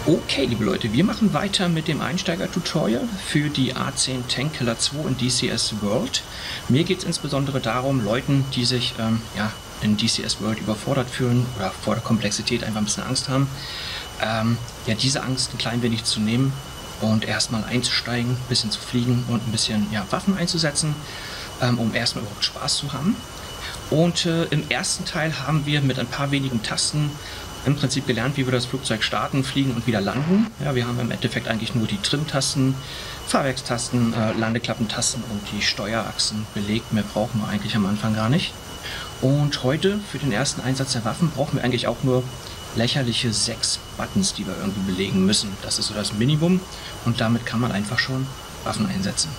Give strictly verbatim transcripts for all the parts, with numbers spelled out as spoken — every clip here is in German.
Okay, liebe Leute, wir machen weiter mit dem Einsteiger-Tutorial für die A zehn Tankkiller zwei in D C S World. Mir geht es insbesondere darum, Leuten, die sich ähm, ja, in D C S World überfordert fühlen oder vor der Komplexität einfach ein bisschen Angst haben, ähm, ja, diese Angst ein klein wenig zu nehmen und erstmal einzusteigen, ein bisschen zu fliegen und ein bisschen ja, Waffen einzusetzen, ähm, um erstmal überhaupt Spaß zu haben. Und äh, im ersten Teil haben wir mit ein paar wenigen Tasten im Prinzip gelernt, wie wir das Flugzeug starten, fliegen und wieder landen. Ja, wir haben im Endeffekt eigentlich nur die Trim-Tasten, Fahrwerkstasten, äh, Landeklappentasten und die Steuerachsen belegt. Mehr brauchen wir eigentlich am Anfang gar nicht. Und heute für den ersten Einsatz der Waffen brauchen wir eigentlich auch nur lächerliche sechs Buttons, die wir irgendwie belegen müssen. Das ist so das Minimum und damit kann man einfach schon Waffen einsetzen.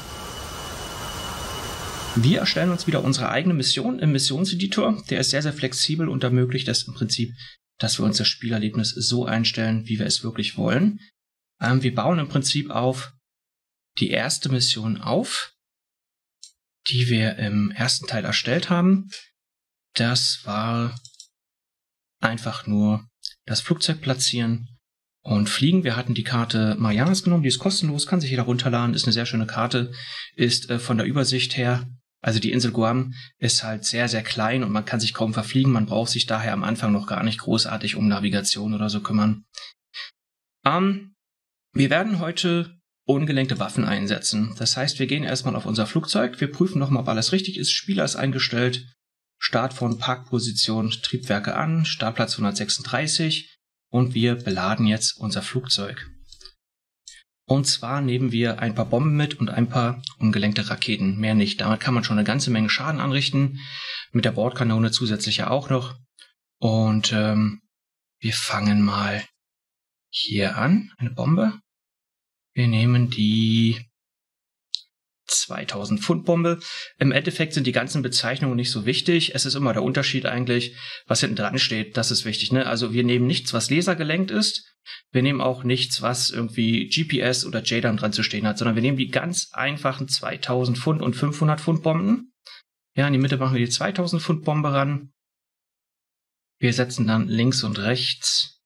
Wir erstellen uns wieder unsere eigene Mission im Missionseditor. Der ist sehr, sehr flexibel und ermöglicht es im Prinzip, dass wir uns das Spielerlebnis so einstellen, wie wir es wirklich wollen. Ähm, wir bauen im Prinzip auf die erste Mission auf, die wir im ersten Teil erstellt haben. Das war einfach nur das Flugzeug platzieren und fliegen. Wir hatten die Karte Marianas genommen, die ist kostenlos, kann sich jeder runterladen, ist eine sehr schöne Karte, ist äh, von der Übersicht her, also die Insel Guam ist halt sehr, sehr klein und man kann sich kaum verfliegen. Man braucht sich daher am Anfang noch gar nicht großartig um Navigation oder so kümmern. Ähm, wir werden heute ungelenkte Waffen einsetzen. Das heißt, wir gehen erstmal auf unser Flugzeug. Wir prüfen nochmal, ob alles richtig ist. Spieler ist eingestellt. Start von Parkposition, Triebwerke an, Startplatz hundertsechsunddreißig. Und wir beladen jetzt unser Flugzeug. Und zwar nehmen wir ein paar Bomben mit und ein paar ungelenkte Raketen. Mehr nicht. Damit kann man schon eine ganze Menge Schaden anrichten. Mit der Bordkanone zusätzlich ja auch noch. Und ähm, wir fangen mal hier an. Eine Bombe. Wir nehmen die zweitausend Pfund Bombe. Im Endeffekt sind die ganzen Bezeichnungen nicht so wichtig. Es ist immer der Unterschied eigentlich, was hinten dran steht. Das ist wichtig, ne? Also wir nehmen nichts, was lasergelenkt ist. Wir nehmen auch nichts, was irgendwie G P S oder J DAM dran zu stehen hat, sondern wir nehmen die ganz einfachen zweitausend Pfund und fünfhundert Pfund Bomben. Ja, in die Mitte machen wir die zweitausend Pfund Bombe ran. Wir setzen dann links und rechts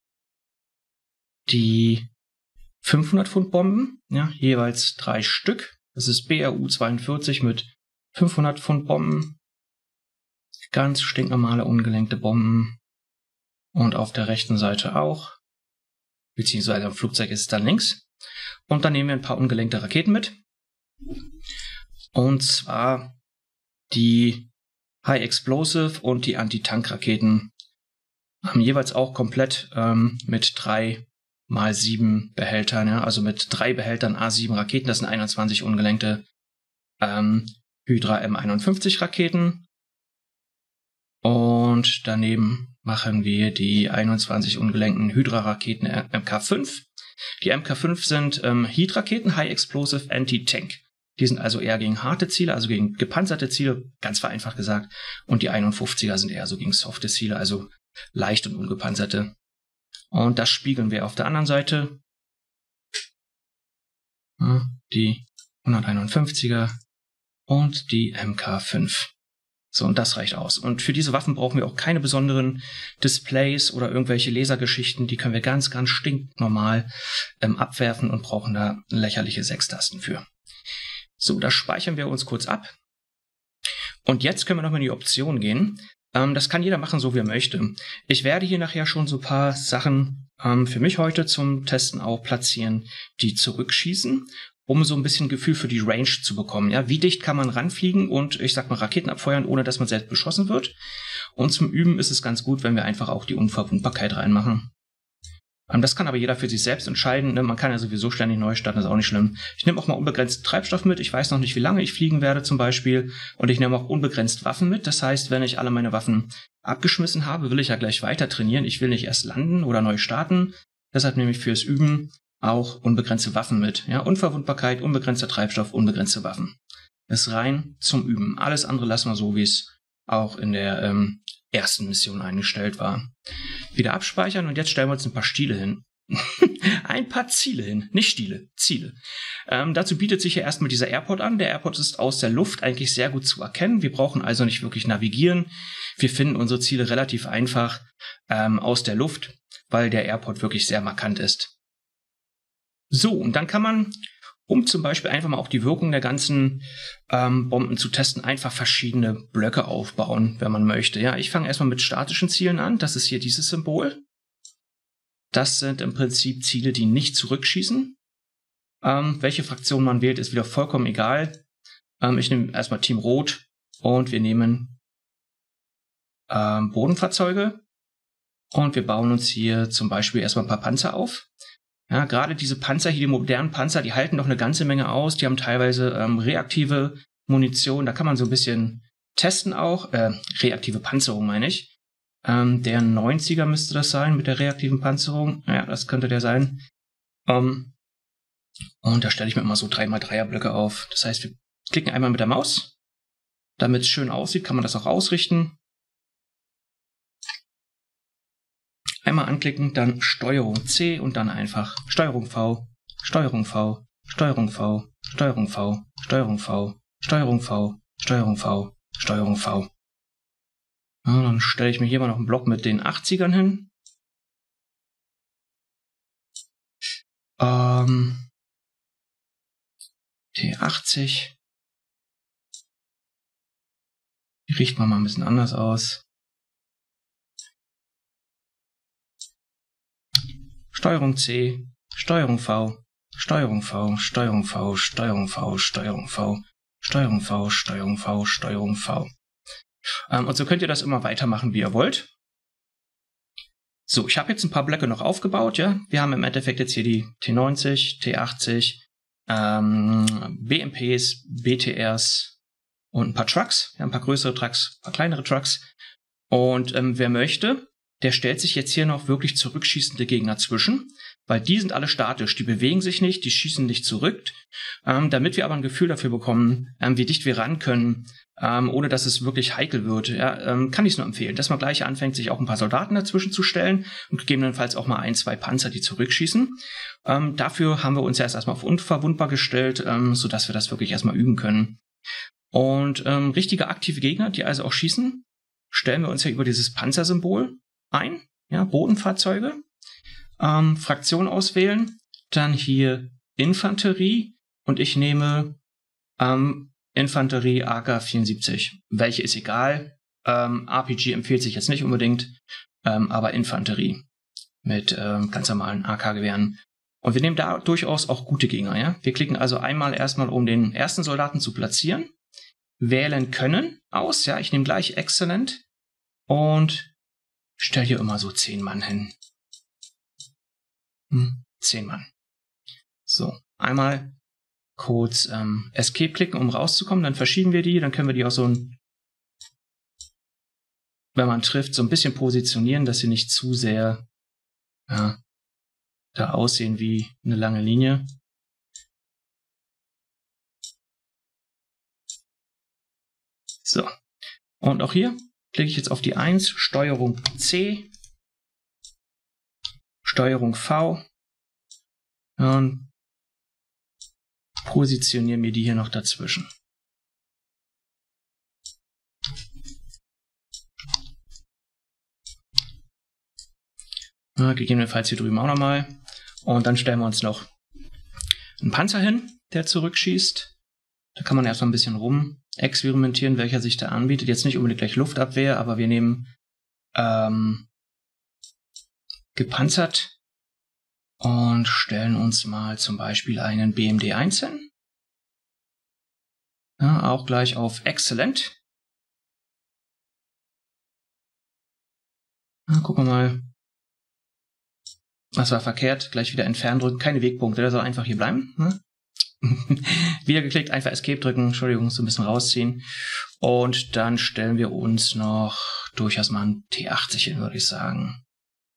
die fünfhundert Pfund Bomben, ja, jeweils drei Stück. Das ist B R U zweiundvierzig mit fünfhundert Pfund Bomben. Ganz stinknormale ungelenkte Bomben. Und auf der rechten Seite auch. Beziehungsweise am Flugzeug ist es dann links. Und dann nehmen wir ein paar ungelenkte Raketen mit. Und zwar die High Explosive und die Anti-Tank-Raketen. Haben jeweils auch komplett ähm, mit drei mal sieben Behältern, ja, also mit drei Behältern A sieben Raketen, das sind einundzwanzig ungelenkte ähm, Hydra M einundfünfzig Raketen. Und daneben machen wir die einundzwanzig ungelenkten Hydra-Raketen M K fünf. Die M K fünf sind ähm, Heat-Raketen, High Explosive Anti-Tank. Die sind also eher gegen harte Ziele, also gegen gepanzerte Ziele, ganz vereinfacht gesagt. Und die einundfünfziger sind eher so gegen softe Ziele, also leicht und ungepanzerte. Und das spiegeln wir auf der anderen Seite. Ja, die hunderteinundfünfziger und die M K fünf. So, und das reicht aus. Und für diese Waffen brauchen wir auch keine besonderen Displays oder irgendwelche Lasergeschichten. Die können wir ganz, ganz stinknormal ähm, abwerfen und brauchen da lächerliche sechs Tasten für. So, das speichern wir uns kurz ab. Und jetzt können wir nochmal in die Option gehen. Ähm, das kann jeder machen, so wie er möchte. Ich werde hier nachher schon so ein paar Sachen ähm, für mich heute zum Testen auch platzieren, die zurückschießen, um so ein bisschen Gefühl für die Range zu bekommen. Ja, wie dicht kann man ranfliegen und, ich sag mal, Raketen abfeuern, ohne dass man selbst beschossen wird. Und zum Üben ist es ganz gut, wenn wir einfach auch die Unverwundbarkeit reinmachen. Ähm, das kann aber jeder für sich selbst entscheiden. Ne? Man kann ja sowieso ständig neu starten, das ist auch nicht schlimm. Ich nehme auch mal unbegrenzten Treibstoff mit. Ich weiß noch nicht, wie lange ich fliegen werde zum Beispiel. Und ich nehme auch unbegrenzt Waffen mit. Das heißt, wenn ich alle meine Waffen abgeschmissen habe, will ich ja gleich weiter trainieren. Ich will nicht erst landen oder neu starten. Deshalb nehme ich fürs Üben auch unbegrenzte Waffen mit. Ja, Unverwundbarkeit, unbegrenzter Treibstoff, unbegrenzte Waffen. Das ist rein zum Üben. Alles andere lassen wir so, wie es auch in der ähm, ersten Mission eingestellt war. Wieder abspeichern und jetzt stellen wir uns ein paar Stiele hin. Ein paar Ziele hin, nicht Stiele, Ziele. Ähm, dazu bietet sich ja erstmal dieser Airport an. Der Airport ist aus der Luft eigentlich sehr gut zu erkennen. Wir brauchen also nicht wirklich navigieren. Wir finden unsere Ziele relativ einfach ähm, aus der Luft, weil der Airport wirklich sehr markant ist. So, und dann kann man, um zum Beispiel einfach mal auch die Wirkung der ganzen ähm, Bomben zu testen, einfach verschiedene Blöcke aufbauen, wenn man möchte. Ja, ich fange erstmal mit statischen Zielen an. Das ist hier dieses Symbol. Das sind im Prinzip Ziele, die nicht zurückschießen. Ähm, welche Fraktion man wählt, ist wieder vollkommen egal. Ähm, ich nehme erstmal Team Rot und wir nehmen ähm, Bodenfahrzeuge. Und wir bauen uns hier zum Beispiel erstmal ein paar Panzer auf. Ja, gerade diese Panzer hier, die modernen Panzer, die halten doch eine ganze Menge aus. Die haben teilweise ähm, reaktive Munition. Da kann man so ein bisschen testen auch. Äh, reaktive Panzerung meine ich. Ähm, der neunziger müsste das sein mit der reaktiven Panzerung. Ja, das könnte der sein. Ähm, und da stelle ich mir immer so drei mal dreier Blöcke auf. Das heißt, wir klicken einmal mit der Maus. Damit es schön aussieht, kann man das auch ausrichten. Einmal anklicken, dann Steuerung C und dann einfach Steuerung V, Steuerung V, Steuerung V, Steuerung V, Steuerung V, Steuerung V, Steuerung V, Steuerung V. Ja, dann stelle ich mir hier mal noch einen Block mit den achtzigern hin. Ähm, T achtzig. Die richten wir mal ein bisschen anders aus. Steuerung C, Steuerung V, Steuerung V, Steuerung V, Steuerung V, Steuerung V, Steuerung V, Steuerung V, Steuerung V. Ähm, und so könnt ihr das immer weitermachen, wie ihr wollt. So, ich habe jetzt ein paar Blöcke noch aufgebaut, ja. Wir haben im Endeffekt jetzt hier die T neunzig, T achtzig, ähm, B M Ps, B T Rs und ein paar Trucks. Wir haben ein paar größere Trucks, ein paar kleinere Trucks. Und ähm, wer möchte, der stellt sich jetzt hier noch wirklich zurückschießende Gegner zwischen, weil die sind alle statisch, die bewegen sich nicht, die schießen nicht zurück. Ähm, damit wir aber ein Gefühl dafür bekommen, ähm, wie dicht wir ran können, ähm, ohne dass es wirklich heikel wird, ja, ähm, kann ich es nur empfehlen, dass man gleich anfängt, sich auch ein paar Soldaten dazwischen zu stellen und gegebenenfalls auch mal ein, zwei Panzer, die zurückschießen. Ähm, dafür haben wir uns erst erstmal auf unverwundbar gestellt, ähm, sodass wir das wirklich erstmal üben können. Und ähm, richtige aktive Gegner, die also auch schießen, stellen wir uns ja über dieses Panzersymbol ein, ja, Bodenfahrzeuge, ähm, Fraktion auswählen, dann hier Infanterie und ich nehme ähm, Infanterie A K vierundsiebzig. Welche ist egal, ähm, R P G empfiehlt sich jetzt nicht unbedingt, ähm, aber Infanterie mit ähm, ganz normalen A K-Gewehren. Und wir nehmen da durchaus auch gute Gegner, ja. Wir klicken also einmal erstmal, um den ersten Soldaten zu platzieren, wählen können aus, ja, ich nehme gleich Excellent und stell hier immer so zehn Mann hin. Hm, zehn Mann. So, einmal kurz ähm, Escape klicken, um rauszukommen, dann verschieben wir die, dann können wir die auch so ein, wenn man trifft, so ein bisschen positionieren, dass sie nicht zu sehr ja, da aussehen wie eine lange Linie. So, und auch hier klicke ich jetzt auf die eins, Steuerung C, Steuerung V und positioniere mir die hier noch dazwischen. Ja, gegebenenfalls hier drüben auch nochmal. Und dann stellen wir uns noch einen Panzer hin, der zurückschießt. Da kann man erstmal ein bisschen rum experimentieren, welcher sich da anbietet. Jetzt nicht unbedingt gleich Luftabwehr, aber wir nehmen ähm, gepanzert und stellen uns mal zum Beispiel einen B M D eins hin. Ja, auch gleich auf Excellent. Ja, gucken wir mal. Das war verkehrt. Gleich wieder entfernen drücken. Keine Wegpunkte. Der soll einfach hier bleiben. Ne? Wieder geklickt, einfach Escape drücken. Entschuldigung, so ein bisschen rausziehen. Und dann stellen wir uns noch durchaus mal einen T achtzig hin, würde ich sagen.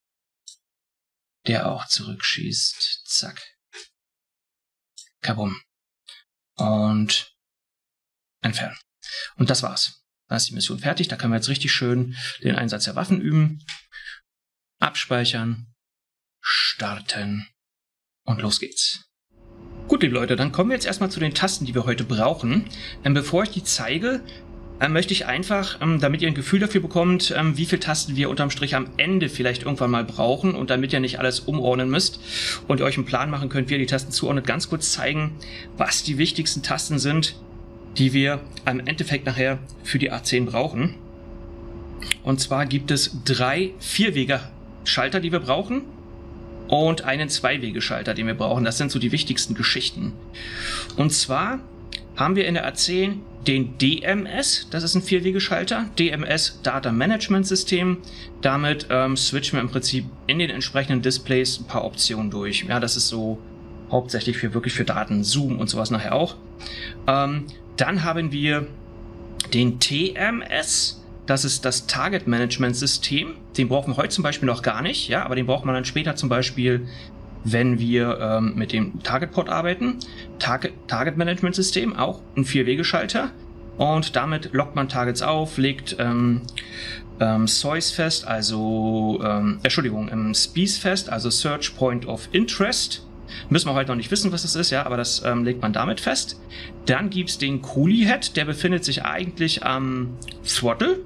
Der auch zurückschießt. Zack. Kabum. Und entfernen. Und das war's. Dann ist die Mission fertig. Da können wir jetzt richtig schön den Einsatz der Waffen üben. Abspeichern. Starten. Und los geht's. Gut, liebe Leute, dann kommen wir jetzt erstmal zu den Tasten, die wir heute brauchen. Ähm, bevor ich die zeige, ähm, möchte ich einfach, ähm, damit ihr ein Gefühl dafür bekommt, ähm, wie viele Tasten wir unterm Strich am Ende vielleicht irgendwann mal brauchen und damit ihr nicht alles umordnen müsst und ihr euch einen Plan machen könnt, wie ihr die Tasten zuordnet, ganz kurz zeigen, was die wichtigsten Tasten sind, die wir im Endeffekt nachher für die A zehn brauchen. Und zwar gibt es drei Vierwege-Schalter, die wir brauchen und einen Zweiwege-Schalter, den wir brauchen. Das sind so die wichtigsten Geschichten. Und zwar haben wir in der A zehn den D M S, das ist ein Vierwegeschalter, D M S Data Management System. Damit ähm, switchen wir im Prinzip in den entsprechenden Displays ein paar Optionen durch. Ja, das ist so hauptsächlich für wirklich für Daten, Zoom und sowas nachher auch. Ähm, dann haben wir den T M S, das ist das Target Management System. Den brauchen wir heute zum Beispiel noch gar nicht, ja, aber den braucht man dann später zum Beispiel, wenn wir ähm, mit dem Target Port arbeiten. Target, Target Management System, auch ein Vierwegeschalter. Und damit lockt man Targets auf, legt ähm, ähm, S O I S fest, also, ähm, Entschuldigung, ähm, S P I S fest, also Search Point of Interest. Müssen wir heute noch nicht wissen, was das ist, ja, aber das ähm, legt man damit fest. Dann gibt es den Coolie Head, der befindet sich eigentlich am Throttle.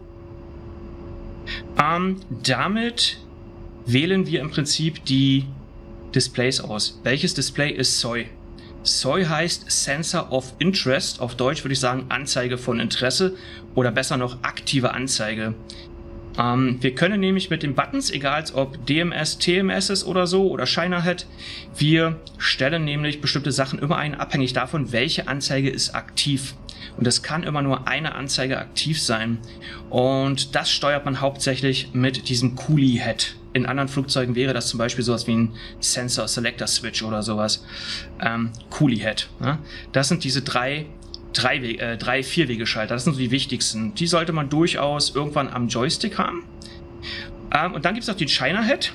Ähm, damit wählen wir im Prinzip die Displays aus. Welches Display ist S O I? S O I heißt Sensor of Interest, auf Deutsch würde ich sagen Anzeige von Interesse oder besser noch aktive Anzeige. Ähm, wir können nämlich mit den Buttons, egal ob D M S, T M S ist oder so oder Shiner Head, wir stellen nämlich bestimmte Sachen immer ein, abhängig davon, welche Anzeige ist aktiv. Und es kann immer nur eine Anzeige aktiv sein. Und das steuert man hauptsächlich mit diesem Coolie Head. In anderen Flugzeugen wäre das zum Beispiel sowas wie ein Sensor Selector Switch oder sowas. Ähm, Coolie Head. Ja? Das sind diese drei, drei, äh, drei Vierwegeschalter. Das sind so die wichtigsten. Die sollte man durchaus irgendwann am Joystick haben. Ähm, und dann gibt es noch den Shiner Head.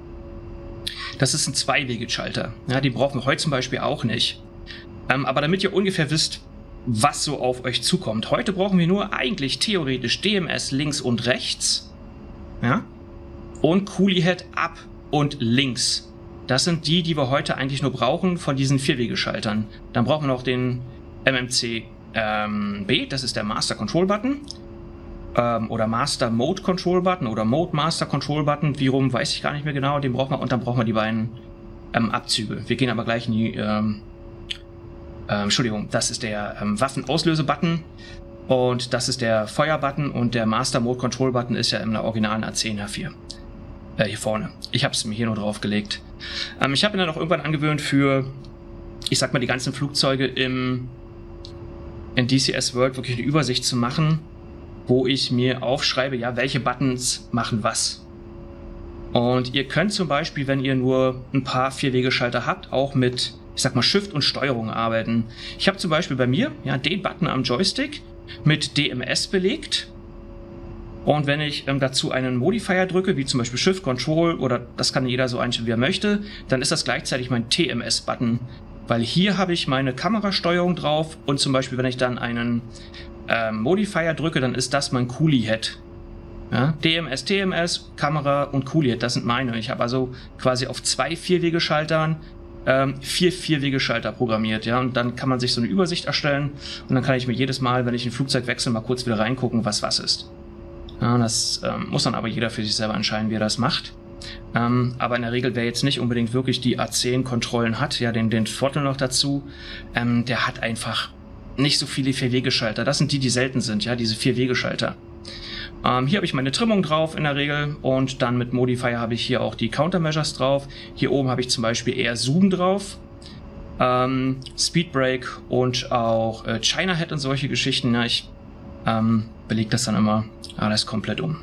Das ist ein Zweiwegeschalter. Ja, die brauchen wir heute zum Beispiel auch nicht. Ähm, aber damit ihr ungefähr wisst, was so auf euch zukommt. Heute brauchen wir nur eigentlich theoretisch D M S links und rechts. Ja? Und Coolie Head ab und links. Das sind die, die wir heute eigentlich nur brauchen von diesen Vierwegeschaltern. Dann brauchen wir noch den M M C ähm, B, das ist der Master Control Button. Ähm, oder Master Mode Control Button oder Mode Master Control Button. Wie rum, weiß ich gar nicht mehr genau. Den brauchen wir und dann brauchen wir die beiden ähm, Abzüge. Wir gehen aber gleich in die... Ähm, ähm, Entschuldigung, das ist der ähm, Waffenauslöse-Button. Und das ist der Feuer-Button und der Master Mode Control Button ist ja im originalen A zehn H vier. Äh, hier vorne. Ich habe es mir hier nur draufgelegt. Ähm, ich habe mir dann auch irgendwann angewöhnt für, ich sag mal, die ganzen Flugzeuge im in D C S World wirklich eine Übersicht zu machen, wo ich mir aufschreibe, ja, welche Buttons machen was. Und ihr könnt zum Beispiel, wenn ihr nur ein paar Vierwegeschalter habt, auch mit, ich sag mal, Shift und Steuerung arbeiten. Ich habe zum Beispiel bei mir ja den Button am Joystick mit D M S belegt. Und wenn ich ähm, dazu einen Modifier drücke, wie zum Beispiel Shift, Control oder das kann jeder so einstellen, wie er möchte, dann ist das gleichzeitig mein T M S-Button. Weil hier habe ich meine Kamerasteuerung drauf und zum Beispiel, wenn ich dann einen ähm, Modifier drücke, dann ist das mein Coolie Head. Ja? D M S, T M S, Kamera und Coolie Head, das sind meine. Ich habe also quasi auf zwei Vierwegeschaltern ähm, vier Vierwegeschalter programmiert. Ja? Und dann kann man sich so eine Übersicht erstellen und dann kann ich mir jedes Mal, wenn ich ein Flugzeug wechsle, mal kurz wieder reingucken, was was ist. Ja, das ähm, muss dann aber jeder für sich selber entscheiden, wie er das macht. Ähm, aber in der Regel, wer jetzt nicht unbedingt wirklich die A zehn Kontrollen hat, ja, den, den Throttle noch dazu, ähm, der hat einfach nicht so viele Vierwegeschalter. Das sind die, die selten sind, ja, diese Vierwegeschalter. Ähm, hier habe ich meine Trimmung drauf in der Regel und dann mit Modifier habe ich hier auch die Countermeasures drauf. Hier oben habe ich zum Beispiel eher Zoom drauf, ähm, Speed Brake und auch äh, Shiner Head und solche Geschichten. Ja, ich ähm, belege das dann immer alles komplett um.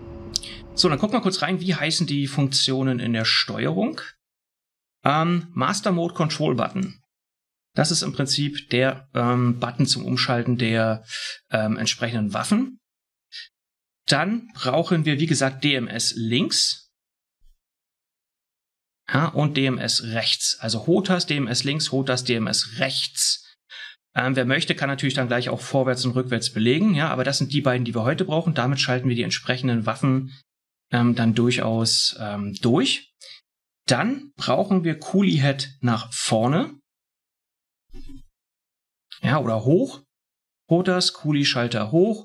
So, dann gucken wir kurz rein, wie heißen die Funktionen in der Steuerung. Ähm, Master Mode Control Button. Das ist im Prinzip der ähm, Button zum Umschalten der ähm, entsprechenden Waffen. Dann brauchen wir, wie gesagt, D M S links. Ja, und D M S rechts. Also H O T A S, D M S links, H O T A S, D M S rechts. Ähm, wer möchte, kann natürlich dann gleich auch vorwärts und rückwärts belegen. Ja, aber das sind die beiden, die wir heute brauchen. Damit schalten wir die entsprechenden Waffen ähm, dann durchaus ähm, durch. Dann brauchen wir Coolie Head nach vorne. Ja, oder hoch. H O T A S, Coolie Schalter hoch.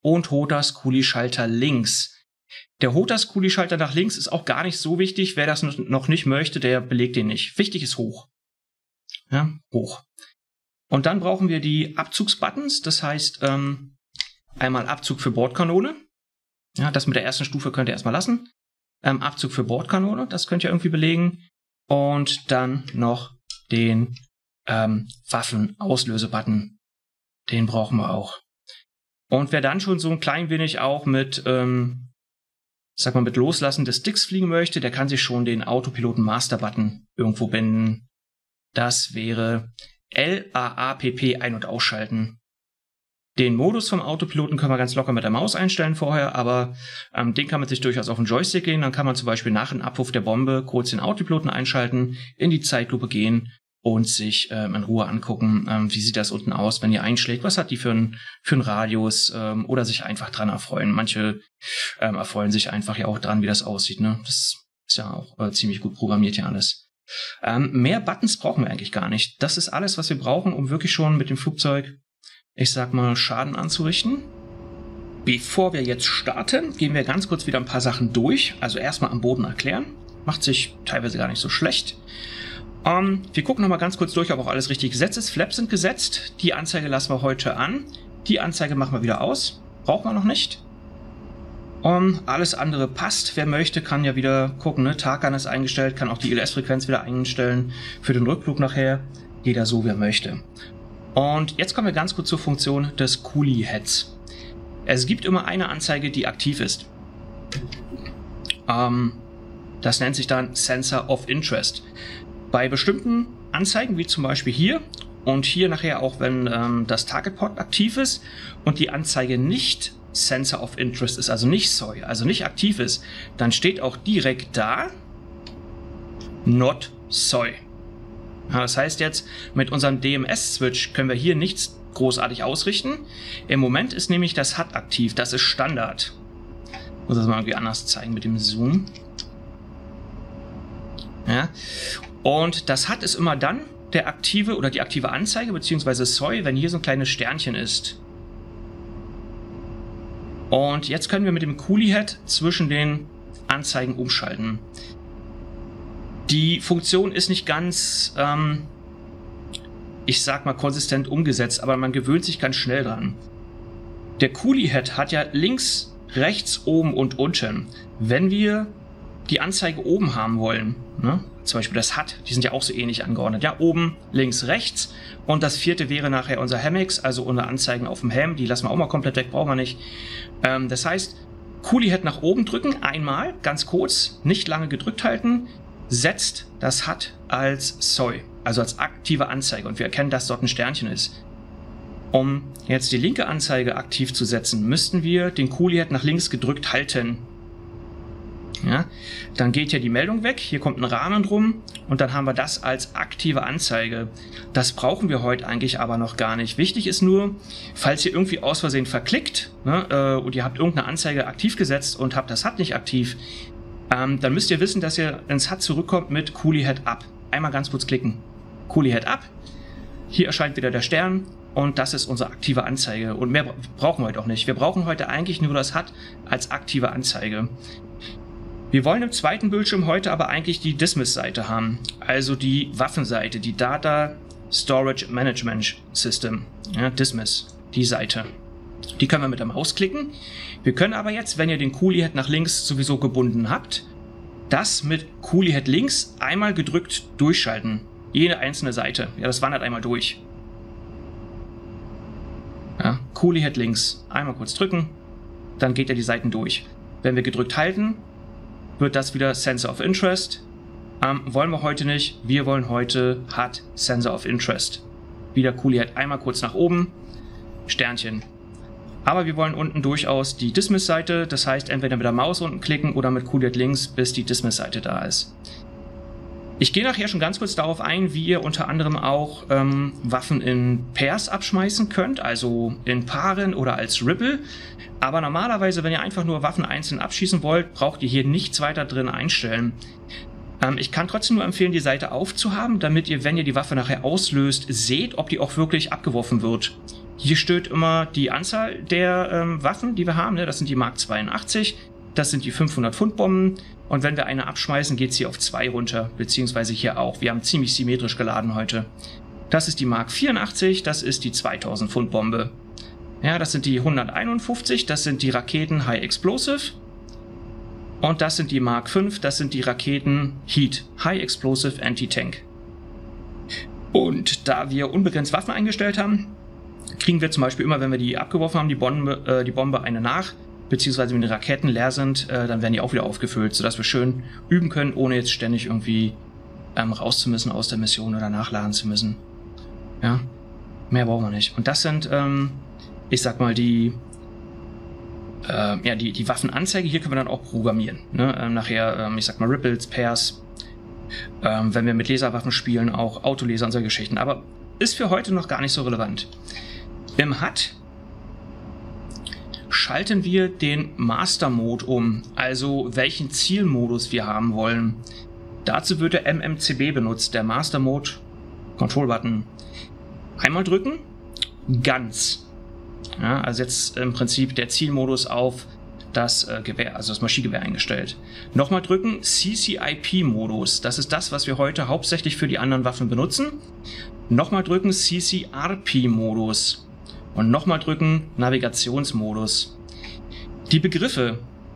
und H O T A S-Kuli-Schalter links. Der H O T A S-Kuli-Schalter nach links ist auch gar nicht so wichtig. Wer das noch nicht möchte, der belegt den nicht. Wichtig ist hoch. Ja, hoch. Und dann brauchen wir die Abzugsbuttons. Das heißt, ähm, einmal Abzug für Bordkanone. Ja, das mit der ersten Stufe könnt ihr erstmal lassen. Ähm, Abzug für Bordkanone, das könnt ihr irgendwie belegen. Und dann noch den ähm, Waffen-Auslöse-Button. Den brauchen wir auch. Und wer dann schon so ein klein wenig auch mit, ähm, sag mal, mit Loslassen des Sticks fliegen möchte, der kann sich schon den Autopiloten-Master-Button irgendwo binden. Das wäre L A A P P ein- und ausschalten. Den Modus vom Autopiloten können wir ganz locker mit der Maus einstellen vorher, aber ähm, den kann man sich durchaus auf den Joystick gehen. Dann kann man zum Beispiel nach dem Abwurf der Bombe kurz den Autopiloten einschalten, in die Zeitlupe gehen und sich ähm, in Ruhe angucken, ähm, wie sieht das unten aus, wenn ihr einschlägt, was hat die für einen für einen Radius ähm, oder sich einfach dran erfreuen. Manche ähm, erfreuen sich einfach ja auch dran, wie das aussieht. Ne? Das ist ja auch äh, ziemlich gut programmiert hier alles. Ähm, mehr Buttons brauchen wir eigentlich gar nicht. Das ist alles, was wir brauchen, um wirklich schon mit dem Flugzeug, ich sag mal, Schaden anzurichten. Bevor wir jetzt starten, gehen wir ganz kurz wieder ein paar Sachen durch. Also erstmal am Boden erklären. Macht sich teilweise gar nicht so schlecht. Um, wir gucken nochmal ganz kurz durch, ob auch alles richtig gesetzt ist. Flaps sind gesetzt. Die Anzeige lassen wir heute an. Die Anzeige machen wir wieder aus. Brauchen wir noch nicht. Um, alles andere passt. Wer möchte, kann ja wieder gucken. Ne? Tarkan ist eingestellt, kann auch die I L S-Frequenz wieder einstellen für den Rückflug nachher. Jeder so, wie er möchte. Und jetzt kommen wir ganz kurz zur Funktion des Kuli-Heads. Es gibt immer eine Anzeige, die aktiv ist. Um, das nennt sich dann Sensor of Interest. Bei bestimmten Anzeigen, wie zum Beispiel hier und hier nachher auch, wenn ähm, das Target Pod aktiv ist und die Anzeige nicht Sensor of Interest ist, also nicht S O I, also nicht aktiv ist, dann steht auch direkt da Not S O I. Ja, das heißt jetzt, mit unserem D M S-Switch können wir hier nichts großartig ausrichten. Im Moment ist nämlich das H U D aktiv, das ist Standard. Ich muss das mal irgendwie anders zeigen mit dem Zoom. Ja. Und das H U D ist immer dann der aktive oder die aktive Anzeige beziehungsweise S O I, wenn hier so ein kleines Sternchen ist. Und jetzt können wir mit dem Kuli-Head zwischen den Anzeigen umschalten. Die Funktion ist nicht ganz, ähm, ich sag mal, konsistent umgesetzt, aber man gewöhnt sich ganz schnell dran. Der Kuli-Head hat ja links, rechts, oben und unten. Wenn wir die Anzeige oben haben wollen, ne? Zum Beispiel das H U D, die sind ja auch so ähnlich angeordnet. Ja, oben, links, rechts. Und das vierte wäre nachher unser Helmix, also unsere Anzeigen auf dem Helm. Die lassen wir auch mal komplett weg, brauchen wir nicht. Ähm, das heißt, Kuli-Head nach oben drücken, einmal, ganz kurz, nicht lange gedrückt halten, setzt das H U D als S O I, also als aktive Anzeige. Und wir erkennen, dass dort ein Sternchen ist. Um jetzt die linke Anzeige aktiv zu setzen, müssten wir den Kuli-Head nach links gedrückt halten. Ja, dann geht hier die Meldung weg, hier kommt ein Rahmen drum und dann haben wir das als aktive Anzeige. Das brauchen wir heute eigentlich aber noch gar nicht. Wichtig ist nur, falls ihr irgendwie aus Versehen verklickt, ne, äh, und ihr habt irgendeine Anzeige aktiv gesetzt und habt das H U D nicht aktiv, ähm, dann müsst ihr wissen, dass ihr ins H U D zurückkommt mit Kuli-Head Up. Einmal ganz kurz klicken. Kuli-Head Up. Hier erscheint wieder der Stern und das ist unsere aktive Anzeige. Und mehr brauchen wir heute auch nicht. Wir brauchen heute eigentlich nur das H U D als aktive Anzeige. Wir wollen im zweiten Bildschirm heute aber eigentlich die Dismiss-Seite haben, also die Waffenseite, die Data Storage Management System, ja, Dismiss, die Seite. Die können wir mit der Maus klicken. Wir können aber jetzt, wenn ihr den Kuli-Head nach links sowieso gebunden habt, das mit Kuli-Head links einmal gedrückt durchschalten. Jede einzelne Seite. Ja, das wandert einmal durch. Ja, Kuli-Head links. Einmal kurz drücken, dann geht ja die Seiten durch. Wenn wir gedrückt halten, wird das wieder Sensor of Interest. Ähm, wollen wir heute nicht. Wir wollen heute H U D Sensor of Interest. Wieder Kuli-Head einmal kurz nach oben. Sternchen. Aber wir wollen unten durchaus die Dismiss-Seite. Das heißt, entweder mit der Maus unten klicken oder mit Kuli-Head links, bis die Dismiss-Seite da ist. Ich gehe nachher schon ganz kurz darauf ein, wie ihr unter anderem auch ähm, Waffen in Pairs abschmeißen könnt, also in Paaren oder als Ripple. Aber normalerweise, wenn ihr einfach nur Waffen einzeln abschießen wollt, braucht ihr hier nichts weiter drin einstellen. Ähm, ich kann trotzdem nur empfehlen, die Seite aufzuhaben, damit ihr, wenn ihr die Waffe nachher auslöst, seht, ob die auch wirklich abgeworfen wird. Hier steht immer die Anzahl der ähm, Waffen, die wir haben. Ne? Das sind die Mark zweiundachtzig, das sind die fünfhundert Pfund Bomben. Und wenn wir eine abschmeißen, geht sie auf zwei runter, beziehungsweise hier auch. Wir haben ziemlich symmetrisch geladen heute. Das ist die Mark vierundachtzig, das ist die zweitausend Pfund Bombe. Ja, das sind die hunderteinundfünfzig, das sind die Raketen High Explosive. Und das sind die Mark fünf, das sind die Raketen Heat, High Explosive Anti-Tank. Und da wir unbegrenzt Waffen eingestellt haben, kriegen wir zum Beispiel immer, wenn wir die abgeworfen haben, die Bombe, äh, die Bombe eine nach, beziehungsweise wenn die Raketen leer sind, äh, dann werden die auch wieder aufgefüllt, sodass wir schön üben können, ohne jetzt ständig irgendwie ähm, raus zu müssen aus der Mission oder nachladen zu müssen. Ja, mehr brauchen wir nicht. Und das sind, ähm, ich sag mal, die Äh, ja, die, die Waffenanzeige, hier können wir dann auch programmieren. Ne? Ähm, nachher, ähm, ich sag mal, Ripples, Pairs, ähm, wenn wir mit Laserwaffen spielen, auch Autolaser und solche Geschichten. Aber ist für heute noch gar nicht so relevant. Im H U D schalten wir den Master Mode um, also welchen Zielmodus wir haben wollen. Dazu wird der M M C B benutzt, der Master Mode Control Button. Einmal drücken, ganz. Ja, also jetzt im Prinzip der Zielmodus auf das äh, Gewehr, also das Maschinengewehr eingestellt. Nochmal drücken, C C I P-Modus. Das ist das, was wir heute hauptsächlich für die anderen Waffen benutzen. Nochmal drücken, C C R P-Modus. Und nochmal drücken, Navigationsmodus. Die Begriffe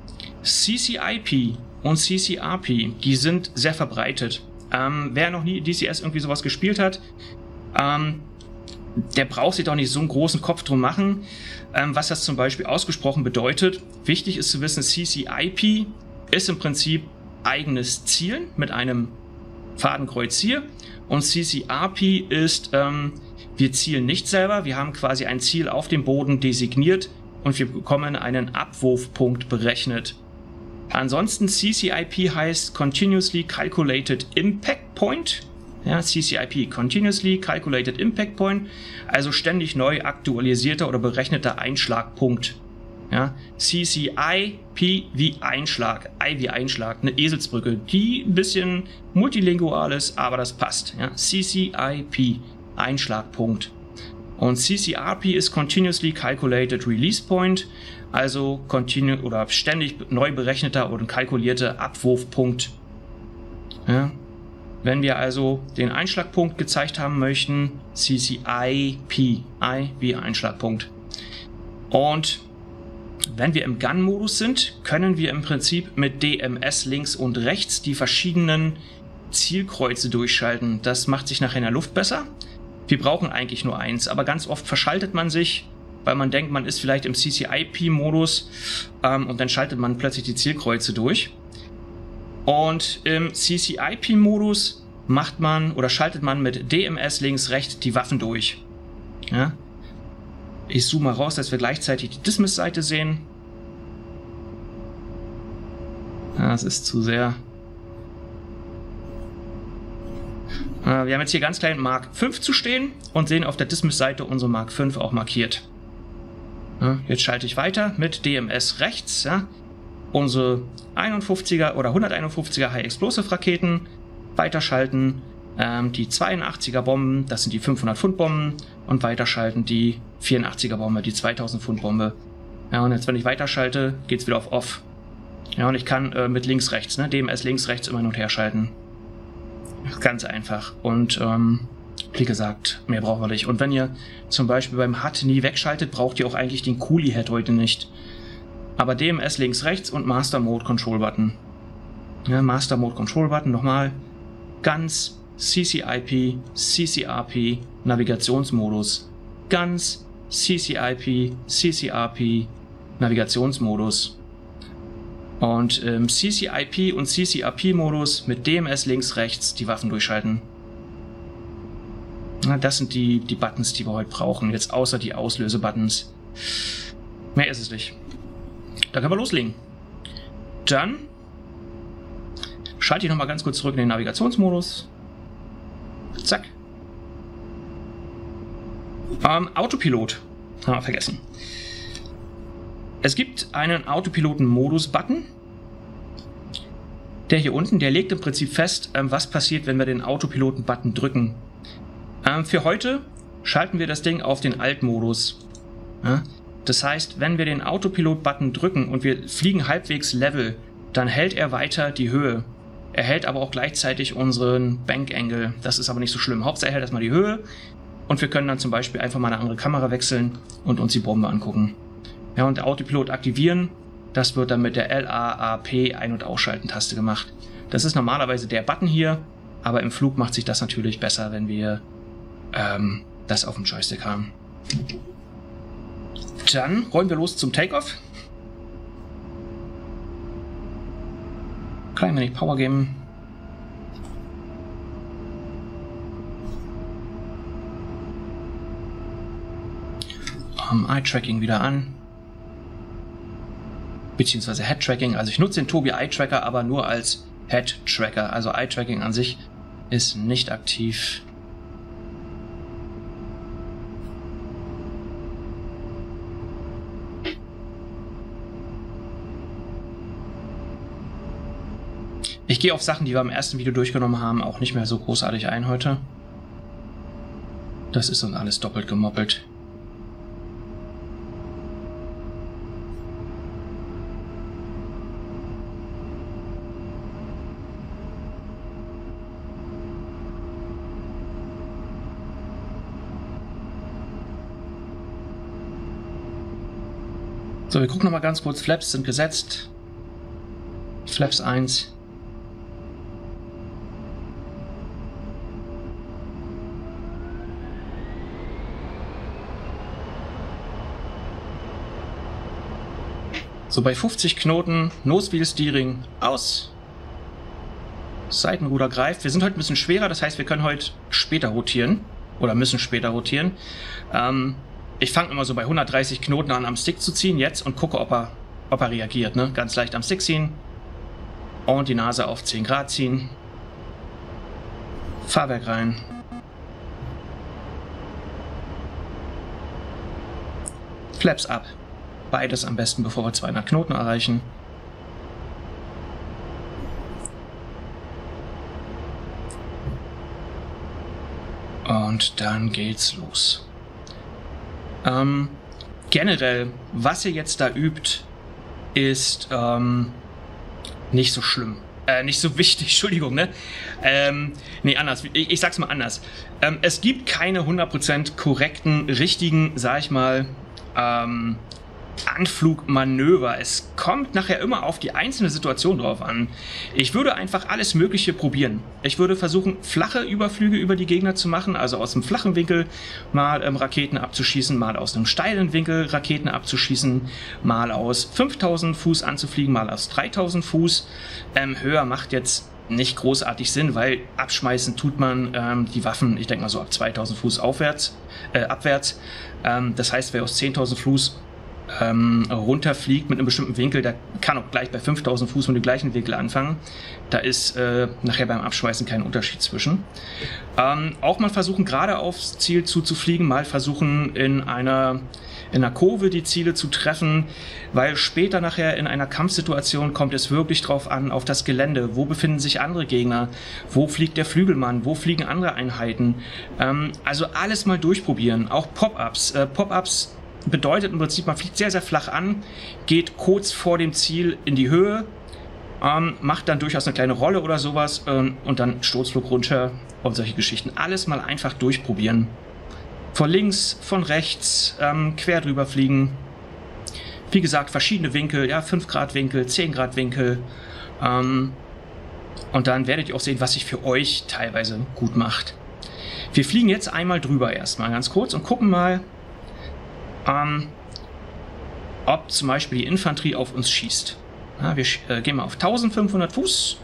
C C I P und C C R P, die sind sehr verbreitet. Ähm, wer noch nie D C S irgendwie sowas gespielt hat, ähm, der braucht sich doch nicht so einen großen Kopf drum machen, ähm, was das zum Beispiel ausgesprochen bedeutet. Wichtig ist zu wissen, C C I P ist im Prinzip eigenes Zielen mit einem Fadenkreuz hier. Und C C R P ist, ähm, wir zielen nicht selber, wir haben quasi ein Ziel auf dem Boden designiert und wir bekommen einen Abwurfpunkt berechnet. Ansonsten C C I P heißt Continuously Calculated Impact Point. Ja, C C I P, Continuously Calculated Impact Point, also ständig neu aktualisierter oder berechneter Einschlagpunkt. Ja, C C I P wie Einschlag, I wie Einschlag, eine Eselsbrücke, die ein bisschen multilingual ist, aber das passt. Ja, C C I P, Einschlagpunkt. Und C C R P ist Continuously Calculated Release Point, also continu oder ständig neu berechneter oder kalkulierter Abwurfpunkt. Ja. Wenn wir also den Einschlagpunkt gezeigt haben möchten, C C I P, I wie Einschlagpunkt. Und wenn wir im Gun-Modus sind, können wir im Prinzip mit D M S links und rechts die verschiedenen Zielkreuze durchschalten. Das macht sich nachher in der Luft besser. Wir brauchen eigentlich nur eins, aber ganz oft verschaltet man sich, weil man denkt, man ist vielleicht im C C I P-Modus ähm, und dann schaltet man plötzlich die Zielkreuze durch. Und im C C I P-Modus macht man oder schaltet man mit D M S links rechts die Waffen durch. Ja? Ich zoome mal raus, dass wir gleichzeitig die Dismiss-Seite sehen. Ja, das ist zu sehr. Wir haben jetzt hier ganz klein Mark fünf zu stehen und sehen auf der Dismiss-Seite unsere Mark fünf auch markiert. Ja, jetzt schalte ich weiter mit D M S rechts. Ja? Unsere einundfünfziger oder hunderteinundfünfziger High Explosive Raketen weiterschalten, ähm, die zweiundachtziger Bomben, das sind die fünfhundert Pfund Bomben, und weiterschalten die vierundachtziger Bombe, die zweitausend Pfund Bombe. Ja, und jetzt, wenn ich weiterschalte, geht es wieder auf Off. Ja, und ich kann äh, mit links rechts, ne, D M S links rechts immer hin und her schalten. Ganz einfach. Und ähm, wie gesagt, mehr brauchen wir nicht. Und wenn ihr zum Beispiel beim H U D nie wegschaltet, braucht ihr auch eigentlich den Coolie-Head heute nicht. Aber D M S links rechts und Master Mode Control Button. Ja, Master Mode Control Button nochmal. Ganz C C I P, C C R P, Navigationsmodus. Ganz C C I P, C C R P, Navigationsmodus. Und im ähm, C C I P und C C R P Modus mit D M S links rechts die Waffen durchschalten. Ja, das sind die, die Buttons, die wir heute brauchen. Jetzt außer die Auslöse-Buttons. Mehr ist es nicht. Da können wir loslegen. Dann schalte ich nochmal ganz kurz zurück in den Navigationsmodus. Zack. Ähm, Autopilot. Haben wir vergessen. Es gibt einen Autopiloten-Modus-Button. Der hier unten, der legt im Prinzip fest, ähm, was passiert, wenn wir den Autopiloten-Button drücken. Ähm, für heute schalten wir das Ding auf den Alt-Modus. Ja? Das heißt, wenn wir den Autopilot-Button drücken und wir fliegen halbwegs level, dann hält er weiter die Höhe. Er hält aber auch gleichzeitig unseren Bank-Angle. Das ist aber nicht so schlimm. Hauptsache er hält erstmal die Höhe und wir können dann zum Beispiel einfach mal eine andere Kamera wechseln und uns die Bombe angucken. Ja, und Autopilot aktivieren, das wird dann mit der L A A P Ein- und Ausschalten-Taste gemacht. Das ist normalerweise der Button hier, aber im Flug macht sich das natürlich besser, wenn wir ähm, das auf dem Joystick haben. Dann rollen wir los zum Takeoff. Klein wenig Power geben. Um, Eye-Tracking wieder an. Beziehungsweise Head-Tracking. Also ich nutze den Tobii Eye-Tracker, aber nur als Head-Tracker. Also Eye-Tracking an sich ist nicht aktiv. Ich gehe auf Sachen, die wir im ersten Video durchgenommen haben, auch nicht mehr so großartig ein heute. Das ist dann alles doppelt gemoppelt. So, wir gucken noch mal ganz kurz. Flaps sind gesetzt. Flaps eins. So, bei fünfzig Knoten, Nose Wheel Steering aus. Seitenruder greift. Wir sind heute ein bisschen schwerer, das heißt, wir können heute später rotieren. Oder müssen später rotieren. Ähm, ich fange immer so bei hundertdreißig Knoten an, am Stick zu ziehen jetzt und gucke, ob er, ob er reagiert. Ne? Ganz leicht am Stick ziehen. Und die Nase auf zehn Grad ziehen. Fahrwerk rein. Flaps ab. Beides am besten, bevor wir zweihundert Knoten erreichen. Und dann geht's los. Ähm, generell, was ihr jetzt da übt, ist ähm, nicht so schlimm. Äh, nicht so wichtig, Entschuldigung, ne? Ähm, nee, anders. Ich, ich sag's mal anders. Ähm, es gibt keine hundert Prozent korrekten, richtigen, sag ich mal, ähm, Anflugmanöver. Es kommt nachher immer auf die einzelne Situation drauf an. Ich würde einfach alles Mögliche probieren. Ich würde versuchen, flache Überflüge über die Gegner zu machen, also aus einem flachen Winkel mal ähm, Raketen abzuschießen, mal aus einem steilen Winkel Raketen abzuschießen, mal aus fünftausend Fuß anzufliegen, mal aus dreitausend Fuß. Ähm, höher macht jetzt nicht großartig Sinn, weil abschmeißen tut man ähm, die Waffen, ich denke mal so ab zweitausend Fuß aufwärts, äh, abwärts. Ähm, das heißt, wer aus zehntausend Fuß Ähm, runterfliegt mit einem bestimmten Winkel, der kann auch gleich bei fünftausend Fuß mit dem gleichen Winkel anfangen. Da ist äh, nachher beim Abschmeißen kein Unterschied zwischen. Ähm, auch mal versuchen, gerade aufs Ziel zuzufliegen, mal versuchen in einer, in einer Kurve die Ziele zu treffen, weil später nachher in einer Kampfsituation kommt es wirklich drauf an, auf das Gelände. Wo befinden sich andere Gegner? Wo fliegt der Flügelmann? Wo fliegen andere Einheiten? Ähm, also alles mal durchprobieren. Auch Pop-Ups. Äh, Pop-Ups bedeutet im Prinzip, man fliegt sehr, sehr flach an, geht kurz vor dem Ziel in die Höhe, ähm, macht dann durchaus eine kleine Rolle oder sowas ähm, und dann Sturzflug runter und solche Geschichten. Alles mal einfach durchprobieren. Von links, von rechts, ähm, quer drüber fliegen. Wie gesagt, verschiedene Winkel, ja, fünf Grad Winkel, zehn Grad Winkel. Ähm, und dann werdet ihr auch sehen, was sich für euch teilweise gut macht. Wir fliegen jetzt einmal drüber erstmal ganz kurz und gucken mal, Ähm, ob zum Beispiel die Infanterie auf uns schießt. Ja, wir äh, gehen mal auf eintausendfünfhundert Fuß.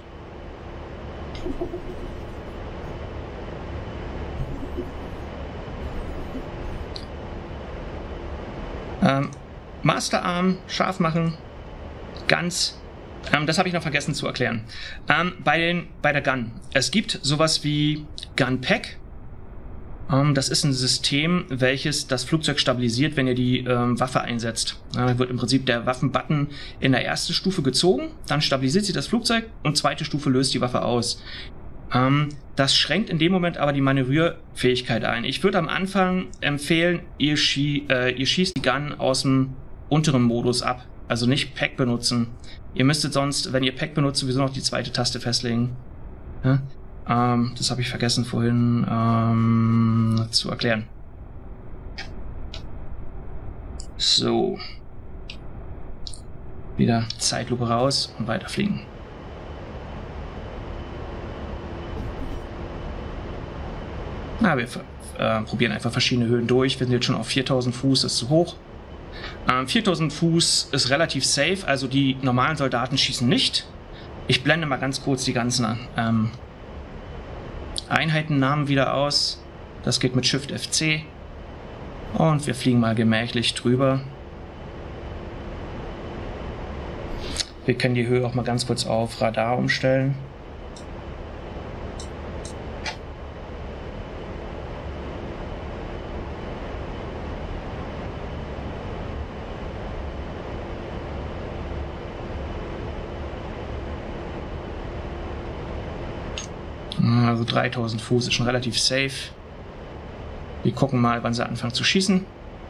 Ähm, Masterarm scharf machen. Ganz. Ähm, das habe ich noch vergessen zu erklären. Ähm, bei, den, bei der Gun. Es gibt sowas wie Gun Pack. Das ist ein System, welches das Flugzeug stabilisiert, wenn ihr die ähm, Waffe einsetzt. Da wird im Prinzip der Waffenbutton in der ersten Stufe gezogen, dann stabilisiert sie das Flugzeug und zweite Stufe löst die Waffe aus. Ähm, das schränkt in dem Moment aber die Manövrierfähigkeit ein. Ich würde am Anfang empfehlen, ihr, schie äh, ihr schießt die Gun aus dem unteren Modus ab. Also nicht Pack benutzen. Ihr müsstet sonst, wenn ihr Pack benutzt, sowieso noch die zweite Taste festlegen. Ja? Ähm, das habe ich vergessen vorhin ähm, zu erklären. So. Wieder Zeitlupe raus und weiterfliegen. Na, wir äh, probieren einfach verschiedene Höhen durch. Wir sind jetzt schon auf viertausend Fuß, ist zu hoch. Ähm, viertausend Fuß ist relativ safe, also die normalen Soldaten schießen nicht. Ich blende mal ganz kurz die ganzen ähm, Einheitennamen wieder aus. Das geht mit Shift F C. Und wir fliegen mal gemächlich drüber. Wir können die Höhe auch mal ganz kurz auf Radar umstellen. Also dreitausend Fuß ist schon relativ safe. Wir gucken mal, wann sie anfangen zu schießen.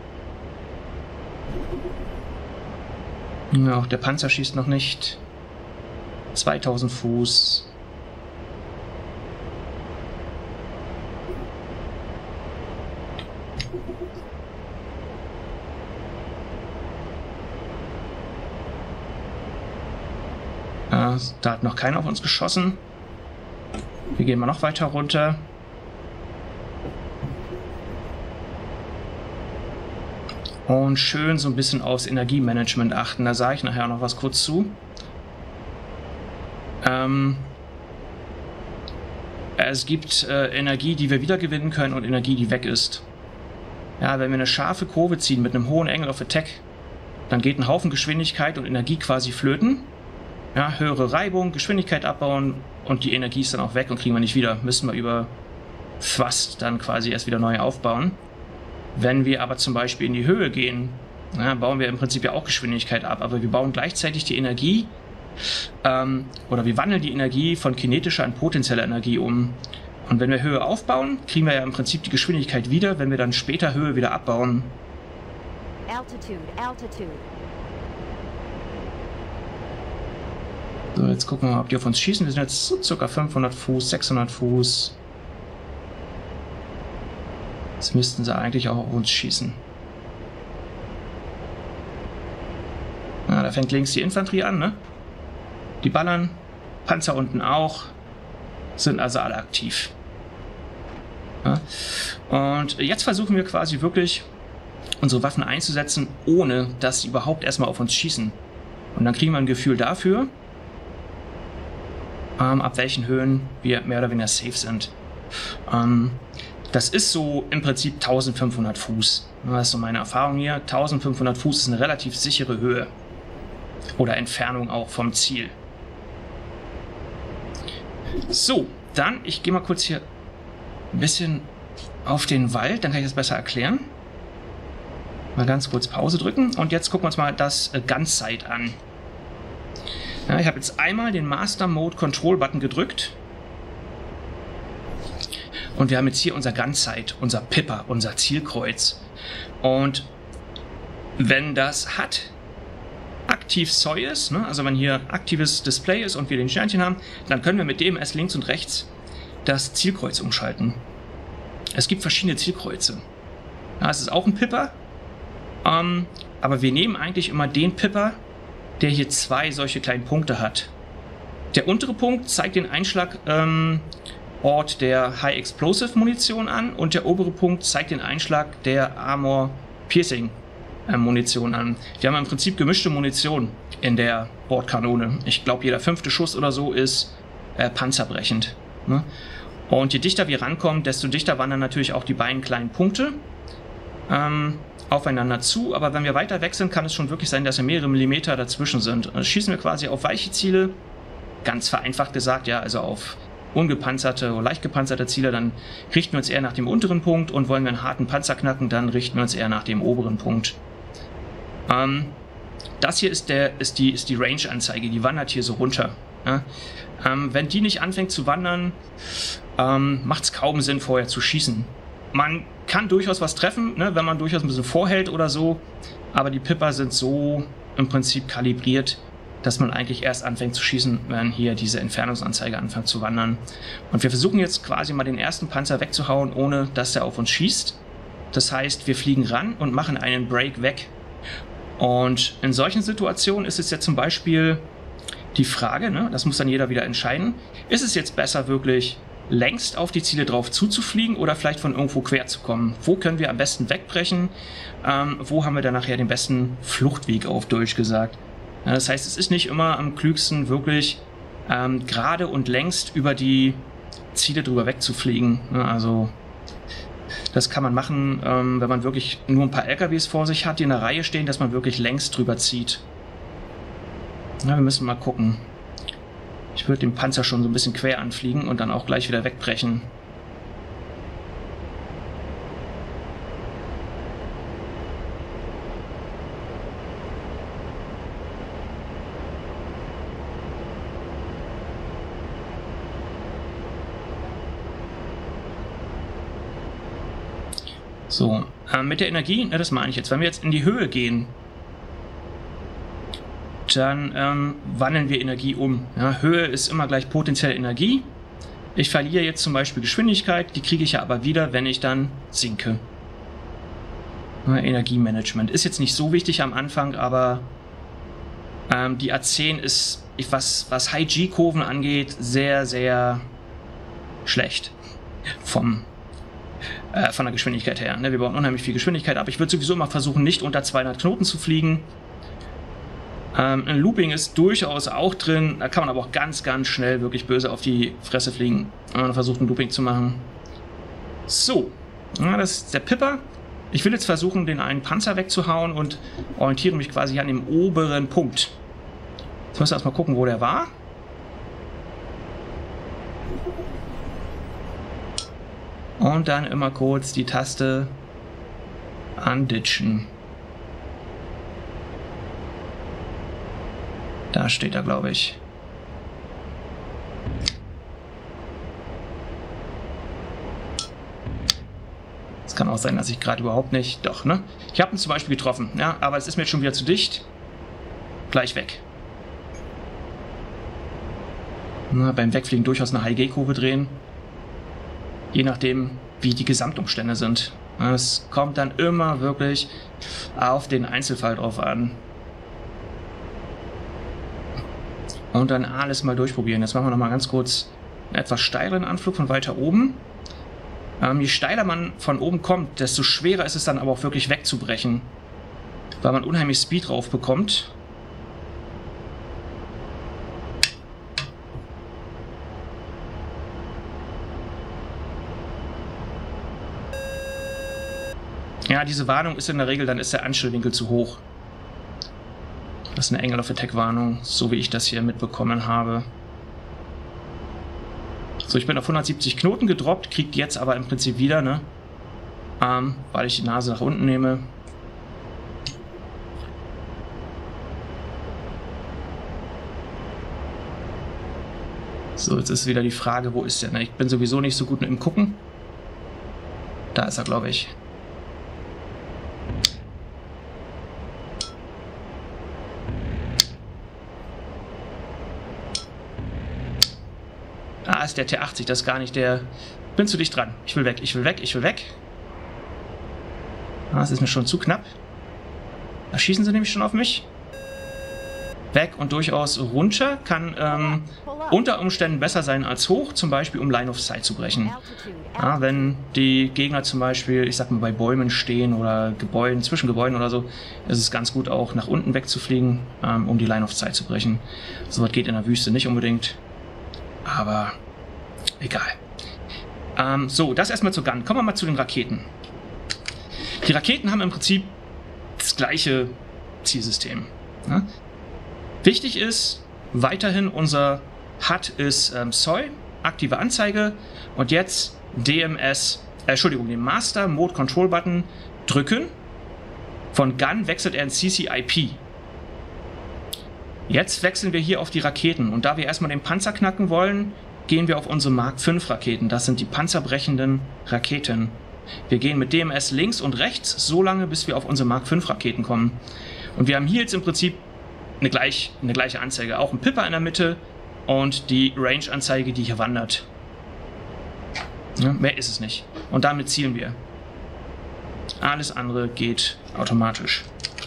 Ja, auch der Panzer schießt noch nicht. zweitausend Fuß. Ja, da hat noch keiner auf uns geschossen. Wir gehen mal noch weiter runter. Und schön so ein bisschen aufs Energiemanagement achten. Da sage ich nachher noch was kurz zu. Ähm, es gibt äh, Energie, die wir wiedergewinnen können und Energie, die weg ist. Ja, wenn wir eine scharfe Kurve ziehen mit einem hohen Angle of Attack, dann geht ein Haufen Geschwindigkeit und Energie quasi flöten. Ja, höhere Reibung, Geschwindigkeit abbauen und die Energie ist dann auch weg und kriegen wir nicht wieder. Müssen wir über Thrust dann quasi erst wieder neu aufbauen. Wenn wir aber zum Beispiel in die Höhe gehen, ja, bauen wir im Prinzip ja auch Geschwindigkeit ab, aber wir bauen gleichzeitig die Energie ähm, oder wir wandeln die Energie von kinetischer in potenzieller Energie um. Und wenn wir Höhe aufbauen, kriegen wir ja im Prinzip die Geschwindigkeit wieder, wenn wir dann später Höhe wieder abbauen. Altitude, altitude. So, jetzt gucken wir mal, ob die auf uns schießen. Wir sind jetzt so ca. fünfhundert Fuß, sechshundert Fuß. Jetzt müssten sie eigentlich auch auf uns schießen. Ja, da fängt links die Infanterie an, ne? Die ballern. Panzer unten auch. Sind also alle aktiv. Ja. Und jetzt versuchen wir quasi wirklich unsere Waffen einzusetzen, ohne dass sie überhaupt erstmal auf uns schießen. Und dann kriegen wir ein Gefühl dafür, ähm, ab welchen Höhen wir mehr oder weniger safe sind. Ähm, das ist so im Prinzip eintausendfünfhundert Fuß. Das ist so meine Erfahrung hier. eintausendfünfhundert Fuß ist eine relativ sichere Höhe. Oder Entfernung auch vom Ziel. So, dann, ich gehe mal kurz hier ein bisschen auf den Wald, dann kann ich das besser erklären. Mal ganz kurz Pause drücken und jetzt gucken wir uns mal das Gun-Sight an. Ja, ich habe jetzt einmal den Master Mode Control Button gedrückt. Und wir haben jetzt hier unser Gun-Sight, unser Pipper, unser Zielkreuz. Und wenn das hat aktiv S O I ist, ne, also wenn hier aktives Display ist und wir den Sternchen haben, dann können wir mit dem erst links und rechts das Zielkreuz umschalten. Es gibt verschiedene Zielkreuze. Ja, es ist auch ein Pipper, ähm, aber wir nehmen eigentlich immer den Pipper, der hier zwei solche kleinen Punkte hat. Der untere Punkt zeigt den Einschlagort ähm, der High Explosive Munition an und der obere Punkt zeigt den Einschlag der Armor Piercing Munition an. Wir haben im Prinzip gemischte Munition in der Bordkanone. Ich glaube, jeder fünfte Schuss oder so ist äh, panzerbrechend. Ne? Und je dichter wir rankommen, desto dichter wandern natürlich auch die beiden kleinen Punkte ähm, aufeinander zu. Aber wenn wir weiter weg sind, kann es schon wirklich sein, dass wir mehrere Millimeter dazwischen sind. Und das schießen wir quasi auf weiche Ziele, ganz vereinfacht gesagt, ja, also auf ungepanzerte oder leicht gepanzerte Ziele, dann richten wir uns eher nach dem unteren Punkt und wollen wir einen harten Panzer knacken, dann richten wir uns eher nach dem oberen Punkt. Ähm, das hier ist, der, ist die, ist die Range-Anzeige, die wandert hier so runter. Ja? Ähm, wenn die nicht anfängt zu wandern, ähm, macht es kaum Sinn, vorher zu schießen. Man kann durchaus was treffen, ne, wenn man durchaus ein bisschen vorhält oder so, aber die Pipper sind so im Prinzip kalibriert, dass man eigentlich erst anfängt zu schießen, wenn hier diese Entfernungsanzeige anfängt zu wandern. Und wir versuchen jetzt quasi mal den ersten Panzer wegzuhauen, ohne dass der auf uns schießt. Das heißt, wir fliegen ran und machen einen Break weg. Und in solchen Situationen ist es jetzt zum Beispiel die Frage, ne, das muss dann jeder wieder entscheiden, ist es jetzt besser wirklich längst auf die Ziele drauf zuzufliegen oder vielleicht von irgendwo quer zu kommen? Wo können wir am besten wegbrechen? Ähm, wo haben wir dann nachher den besten Fluchtweg, auf Deutsch gesagt? Ja, das heißt, es ist nicht immer am klügsten, wirklich ähm, gerade und längst über die Ziele drüber wegzufliegen. Ja, also das kann man machen, ähm, wenn man wirklich nur ein paar L K Ws vor sich hat, die in der Reihe stehen, dass man wirklich längst drüber zieht. Ja, wir müssen mal gucken. Ich würde den Panzer schon so ein bisschen quer anfliegen und dann auch gleich wieder wegbrechen. So, äh, mit der Energie, ne, das meine ich jetzt. Wenn wir jetzt in die Höhe gehen, dann ähm, wandeln wir Energie um. Ja, Höhe ist immer gleich potenzielle Energie. Ich verliere jetzt zum Beispiel Geschwindigkeit, die kriege ich ja aber wieder, wenn ich dann sinke. Ja, Energiemanagement ist jetzt nicht so wichtig am Anfang, aber ähm, die A zehn ist, was, was High-G-Kurven angeht, sehr, sehr schlecht vom, äh, von der Geschwindigkeit her. Ne, wir brauchen unheimlich viel Geschwindigkeit, aber ich würde sowieso immer versuchen, nicht unter zweihundert Knoten zu fliegen. Ähm, ein Looping ist durchaus auch drin, da kann man aber auch ganz, ganz schnell wirklich böse auf die Fresse fliegen, wenn man versucht, ein Looping zu machen. So, ja, das ist der Pipper. Ich will jetzt versuchen, den einen Panzer wegzuhauen und orientiere mich quasi an dem oberen Punkt. Jetzt müssen wir erstmal gucken, wo der war. Und dann immer kurz die Taste anditschen. Da steht er, glaube ich. Es kann auch sein, dass ich gerade überhaupt nicht... Doch, ne? Ich habe ihn zum Beispiel getroffen, ja, aber es ist mir jetzt schon wieder zu dicht. Gleich weg. Na, beim Wegfliegen durchaus eine High-G-Kurve drehen. Je nachdem, wie die Gesamtumstände sind. Es kommt dann immer wirklich auf den Einzelfall drauf an. Und dann alles mal durchprobieren. Jetzt machen wir noch mal ganz kurz einen etwas steileren Anflug von weiter oben. Ähm, je steiler man von oben kommt, desto schwerer ist es dann aber auch wirklich wegzubrechen. Weil man unheimlich Speed drauf bekommt. Ja, diese Warnung ist in der Regel, dann ist der Anstellwinkel zu hoch. Das ist eine Angle of Attack Warnung, so wie ich das hier mitbekommen habe. So, ich bin auf hundertsiebzig Knoten gedroppt, kriegt jetzt aber im Prinzip wieder, ne? Ähm, weil ich die Nase nach unten nehme. So, jetzt ist wieder die Frage, wo ist der? Ne? Ich bin sowieso nicht so gut im Gucken. Da ist er, glaube ich. Ah, ist der T achtzig, das ist gar nicht der... Bin zu dicht dran. Ich will weg, ich will weg, ich will weg. Ah, das ist mir schon zu knapp. Da schießen sie nämlich schon auf mich. Weg und durchaus runter. Kann ähm, unter Umständen besser sein als hoch, zum Beispiel um Line of Sight zu brechen. Ja, wenn die Gegner zum Beispiel, ich sag mal, bei Bäumen stehen oder Gebäuden, zwischen Gebäuden oder so, ist es ganz gut auch nach unten wegzufliegen, ähm, um die Line of Sight zu brechen. So was geht in der Wüste nicht unbedingt. Aber egal. Ähm, so, das erstmal zu Gun. Kommen wir mal zu den Raketen. Die Raketen haben im Prinzip das gleiche Zielsystem. Ja? Wichtig ist weiterhin, unser H U D ist ähm, S O I, aktive Anzeige. Und jetzt D M S, äh, Entschuldigung, den Master Mode Control Button drücken. Von Gun wechselt er in C C I P. Jetzt wechseln wir hier auf die Raketen. Und da wir erstmal den Panzer knacken wollen, gehen wir auf unsere Mark fünf Raketen. Das sind die panzerbrechenden Raketen. Wir gehen mit D M S links und rechts so lange, bis wir auf unsere Mark fünf Raketen kommen. Und wir haben hier jetzt im Prinzip eine, gleich, eine gleiche Anzeige. Auch ein Pipper in der Mitte und die Range-Anzeige, die hier wandert. Ja, mehr ist es nicht. Und damit zielen wir. Alles andere geht automatisch.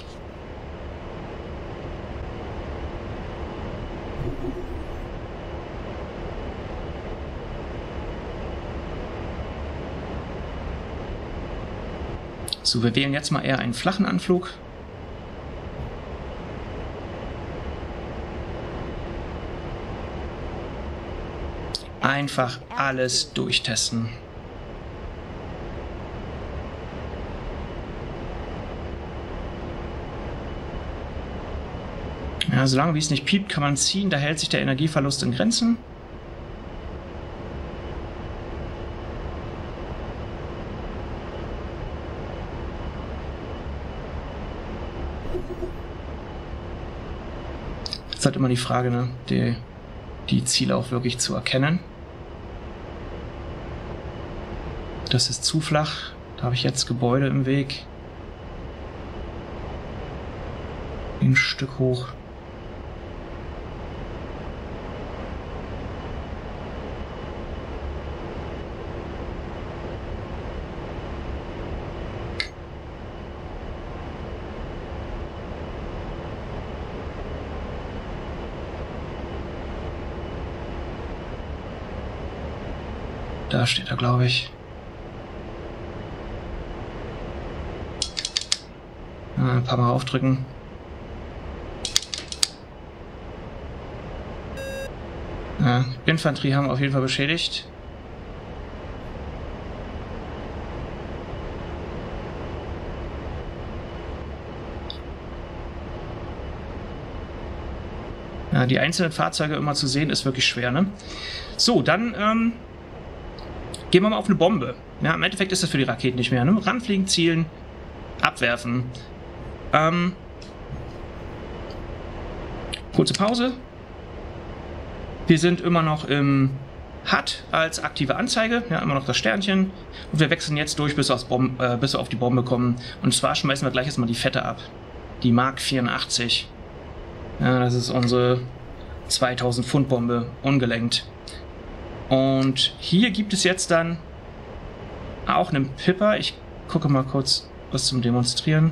So, wir wählen jetzt mal eher einen flachen Anflug. Einfach alles durchtesten. Ja, solange wie es nicht piept, kann man ziehen. Da hält sich der Energieverlust in Grenzen. Jetzt ist halt immer die Frage, ne, die, die Ziele auch wirklich zu erkennen. Das ist zu flach. Da habe ich jetzt Gebäude im Weg. Ein Stück hoch. Da steht er, glaube ich. Ein paar Mal aufdrücken. Ja, Infanterie haben wir auf jeden Fall beschädigt. Ja, die einzelnen Fahrzeuge immer zu sehen, ist wirklich schwer, ne? So, dann ähm, gehen wir mal auf eine Bombe. Ja, im Endeffekt ist das für die Raketen nicht mehr, ne? Ranfliegen, zielen, abwerfen. Ähm, kurze Pause. Wir sind immer noch im H U D als aktive Anzeige, ja, immer noch das Sternchen. Und wir wechseln jetzt durch, bis, aufs Bomb, äh, bis wir auf die Bombe kommen. Und zwar schmeißen wir gleich erstmal die Fette ab. Die Mark vierundachtzig. Ja, das ist unsere zweitausend Pfund Bombe, ungelenkt. Und hier gibt es jetzt dann auch einen Pipper. Ich gucke mal kurz was zum Demonstrieren.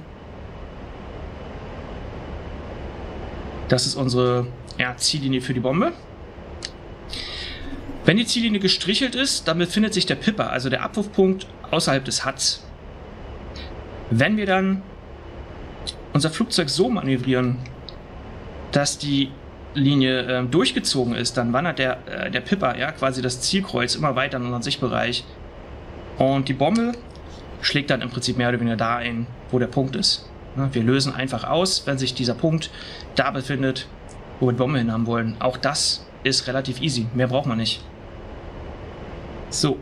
Das ist unsere ja, Ziellinie für die Bombe. Wenn die Ziellinie gestrichelt ist, dann befindet sich der Pipper, also der Abwurfpunkt, außerhalb des H U Ds. Wenn wir dann unser Flugzeug so manövrieren, dass die Linie äh, durchgezogen ist, dann wandert der, äh, der Pipper, ja, quasi das Zielkreuz, immer weiter in unseren Sichtbereich. Und die Bombe schlägt dann im Prinzip mehr oder weniger da ein, wo der Punkt ist. Ja, wir lösen einfach aus, wenn sich dieser Punkt da befindet, wo wir die Bombe hin haben wollen. Auch das ist relativ easy. Mehr braucht man nicht. So.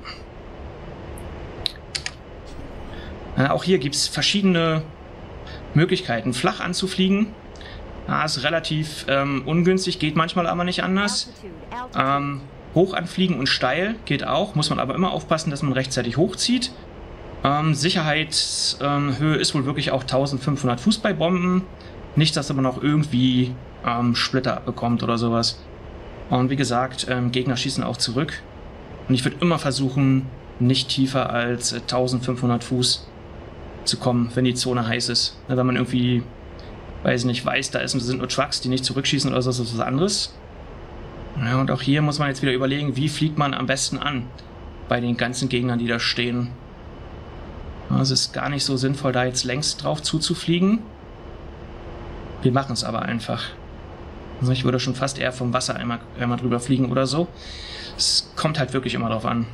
Ja, auch hier gibt es verschiedene Möglichkeiten, flach anzufliegen. Ja, ist relativ ähm, ungünstig, geht manchmal aber nicht anders. Ähm, hoch anfliegen und steil geht auch, muss man aber immer aufpassen, dass man rechtzeitig hochzieht. Ähm, Sicherheitshöhe ähm, ist wohl wirklich auch eintausendfünfhundert Fuß bei Bomben. Nicht, dass man auch irgendwie ähm, Splitter abbekommt oder sowas. Und wie gesagt, ähm, Gegner schießen auch zurück. Und ich würde immer versuchen, nicht tiefer als äh, eintausendfünfhundert Fuß zu kommen, wenn die Zone heiß ist. Ja, wenn man irgendwie, weiß nicht, weiß, da ist, sind nur Trucks, die nicht zurückschießen oder so, das ist was anderes. Ja, und auch hier muss man jetzt wieder überlegen, wie fliegt man am besten an bei den ganzen Gegnern, die da stehen. Ja, es ist gar nicht so sinnvoll, da jetzt längs drauf zuzufliegen. Wir machen es aber einfach. Also ich würde schon fast eher vom Wasser einmal, einmal drüber fliegen oder so. Es kommt halt wirklich immer drauf an.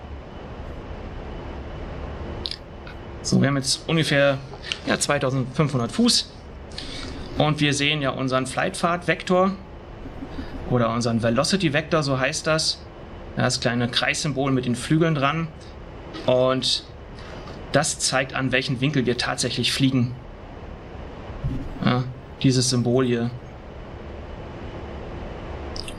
So, wir haben jetzt ungefähr ja, zweitausendfünfhundert Fuß. Und wir sehen ja unseren Flightpfad-Vektor. Oder unseren Velocity-Vektor, so heißt das. Das kleine Kreissymbol mit den Flügeln dran. Und das zeigt, an welchen Winkel wir tatsächlich fliegen. Ja, dieses Symbol hier.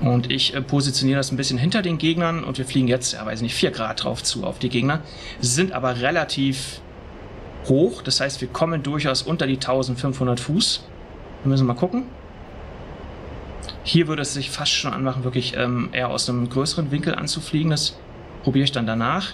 Und ich äh, positioniere das ein bisschen hinter den Gegnern und wir fliegen jetzt, ja weiß nicht, vier Grad drauf zu auf die Gegner. Sind aber relativ hoch, das heißt, wir kommen durchaus unter die eintausendfünfhundert Fuß. Wir müssen mal gucken. Hier würde es sich fast schon anmachen, wirklich ähm, eher aus einem größeren Winkel anzufliegen. Das probiere ich dann danach.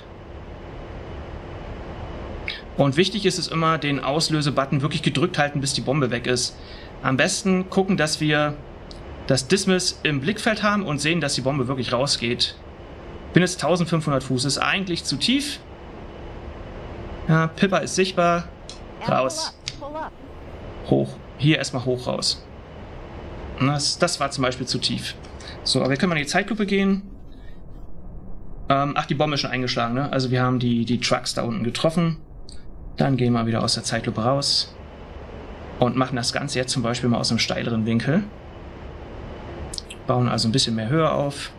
Und wichtig ist es immer, den Auslöse-Button wirklich gedrückt halten, bis die Bombe weg ist. Am besten gucken, dass wir das Dismiss im Blickfeld haben und sehen, dass die Bombe wirklich rausgeht. Bin jetzt eintausendfünfhundert Fuß, ist eigentlich zu tief. Ja, Pipper ist sichtbar. Raus. Hoch. Hier erstmal hoch raus. Das, das war zum Beispiel zu tief. So, aber wir können mal in die Zeitlupe gehen. Ähm, ach, die Bombe ist schon eingeschlagen, ne? Also wir haben die, die Trucks da unten getroffen. Dann gehen wir wieder aus der Zeitlupe raus. Und machen das Ganze jetzt zum Beispiel mal aus einem steileren Winkel. Bauen also ein bisschen mehr Höhe auf.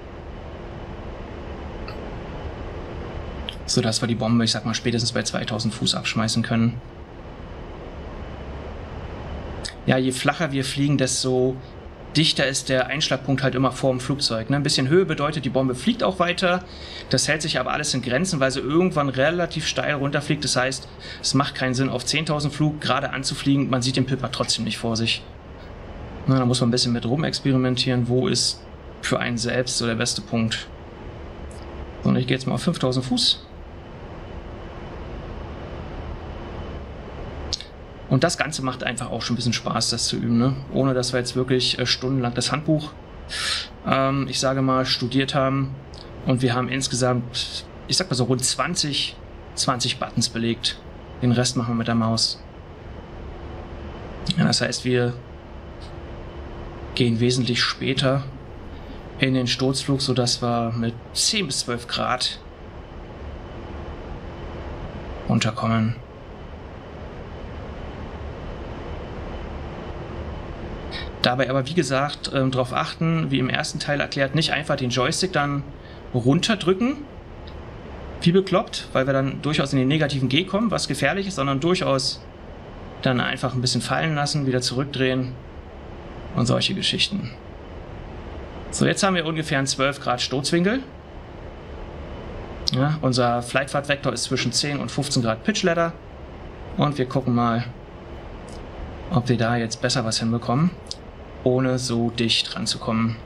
Sodass wir die Bombe, ich sag mal, spätestens bei zweitausend Fuß abschmeißen können. Ja, je flacher wir fliegen, desto dichter ist der Einschlagpunkt halt immer vor dem Flugzeug. Ne? Ein bisschen Höhe bedeutet, die Bombe fliegt auch weiter. Das hält sich aber alles in Grenzen, weil sie irgendwann relativ steil runterfliegt. Das heißt, es macht keinen Sinn, auf zehntausend Flug gerade anzufliegen. Man sieht den Pipper trotzdem nicht vor sich. Na, da muss man ein bisschen mit rumexperimentieren. Wo ist für einen selbst so der beste Punkt? So, und ich gehe jetzt mal auf fünftausend Fuß. Und das Ganze macht einfach auch schon ein bisschen Spaß, das zu üben, ne? Ohne dass wir jetzt wirklich äh, stundenlang das Handbuch, ähm, ich sage mal, studiert haben. Und wir haben insgesamt, ich sag mal so rund zwanzig, zwanzig Buttons belegt. Den Rest machen wir mit der Maus. Ja, das heißt, wir gehen wesentlich später in den Sturzflug, sodass wir mit zehn bis zwölf Grad runterkommen. Dabei aber, wie gesagt, äh, darauf achten, wie im ersten Teil erklärt, nicht einfach den Joystick dann runterdrücken, wie bekloppt, weil wir dann durchaus in den negativen G kommen, was gefährlich ist, sondern durchaus dann einfach ein bisschen fallen lassen, wieder zurückdrehen und solche Geschichten. So, jetzt haben wir ungefähr einen zwölf Grad Sturzwinkel. Ja, unser Flightpfad-Vektor ist zwischen zehn und fünfzehn Grad Pitch Ladder. Und wir gucken mal, ob wir da jetzt besser was hinbekommen, ohne so dicht ranzukommen.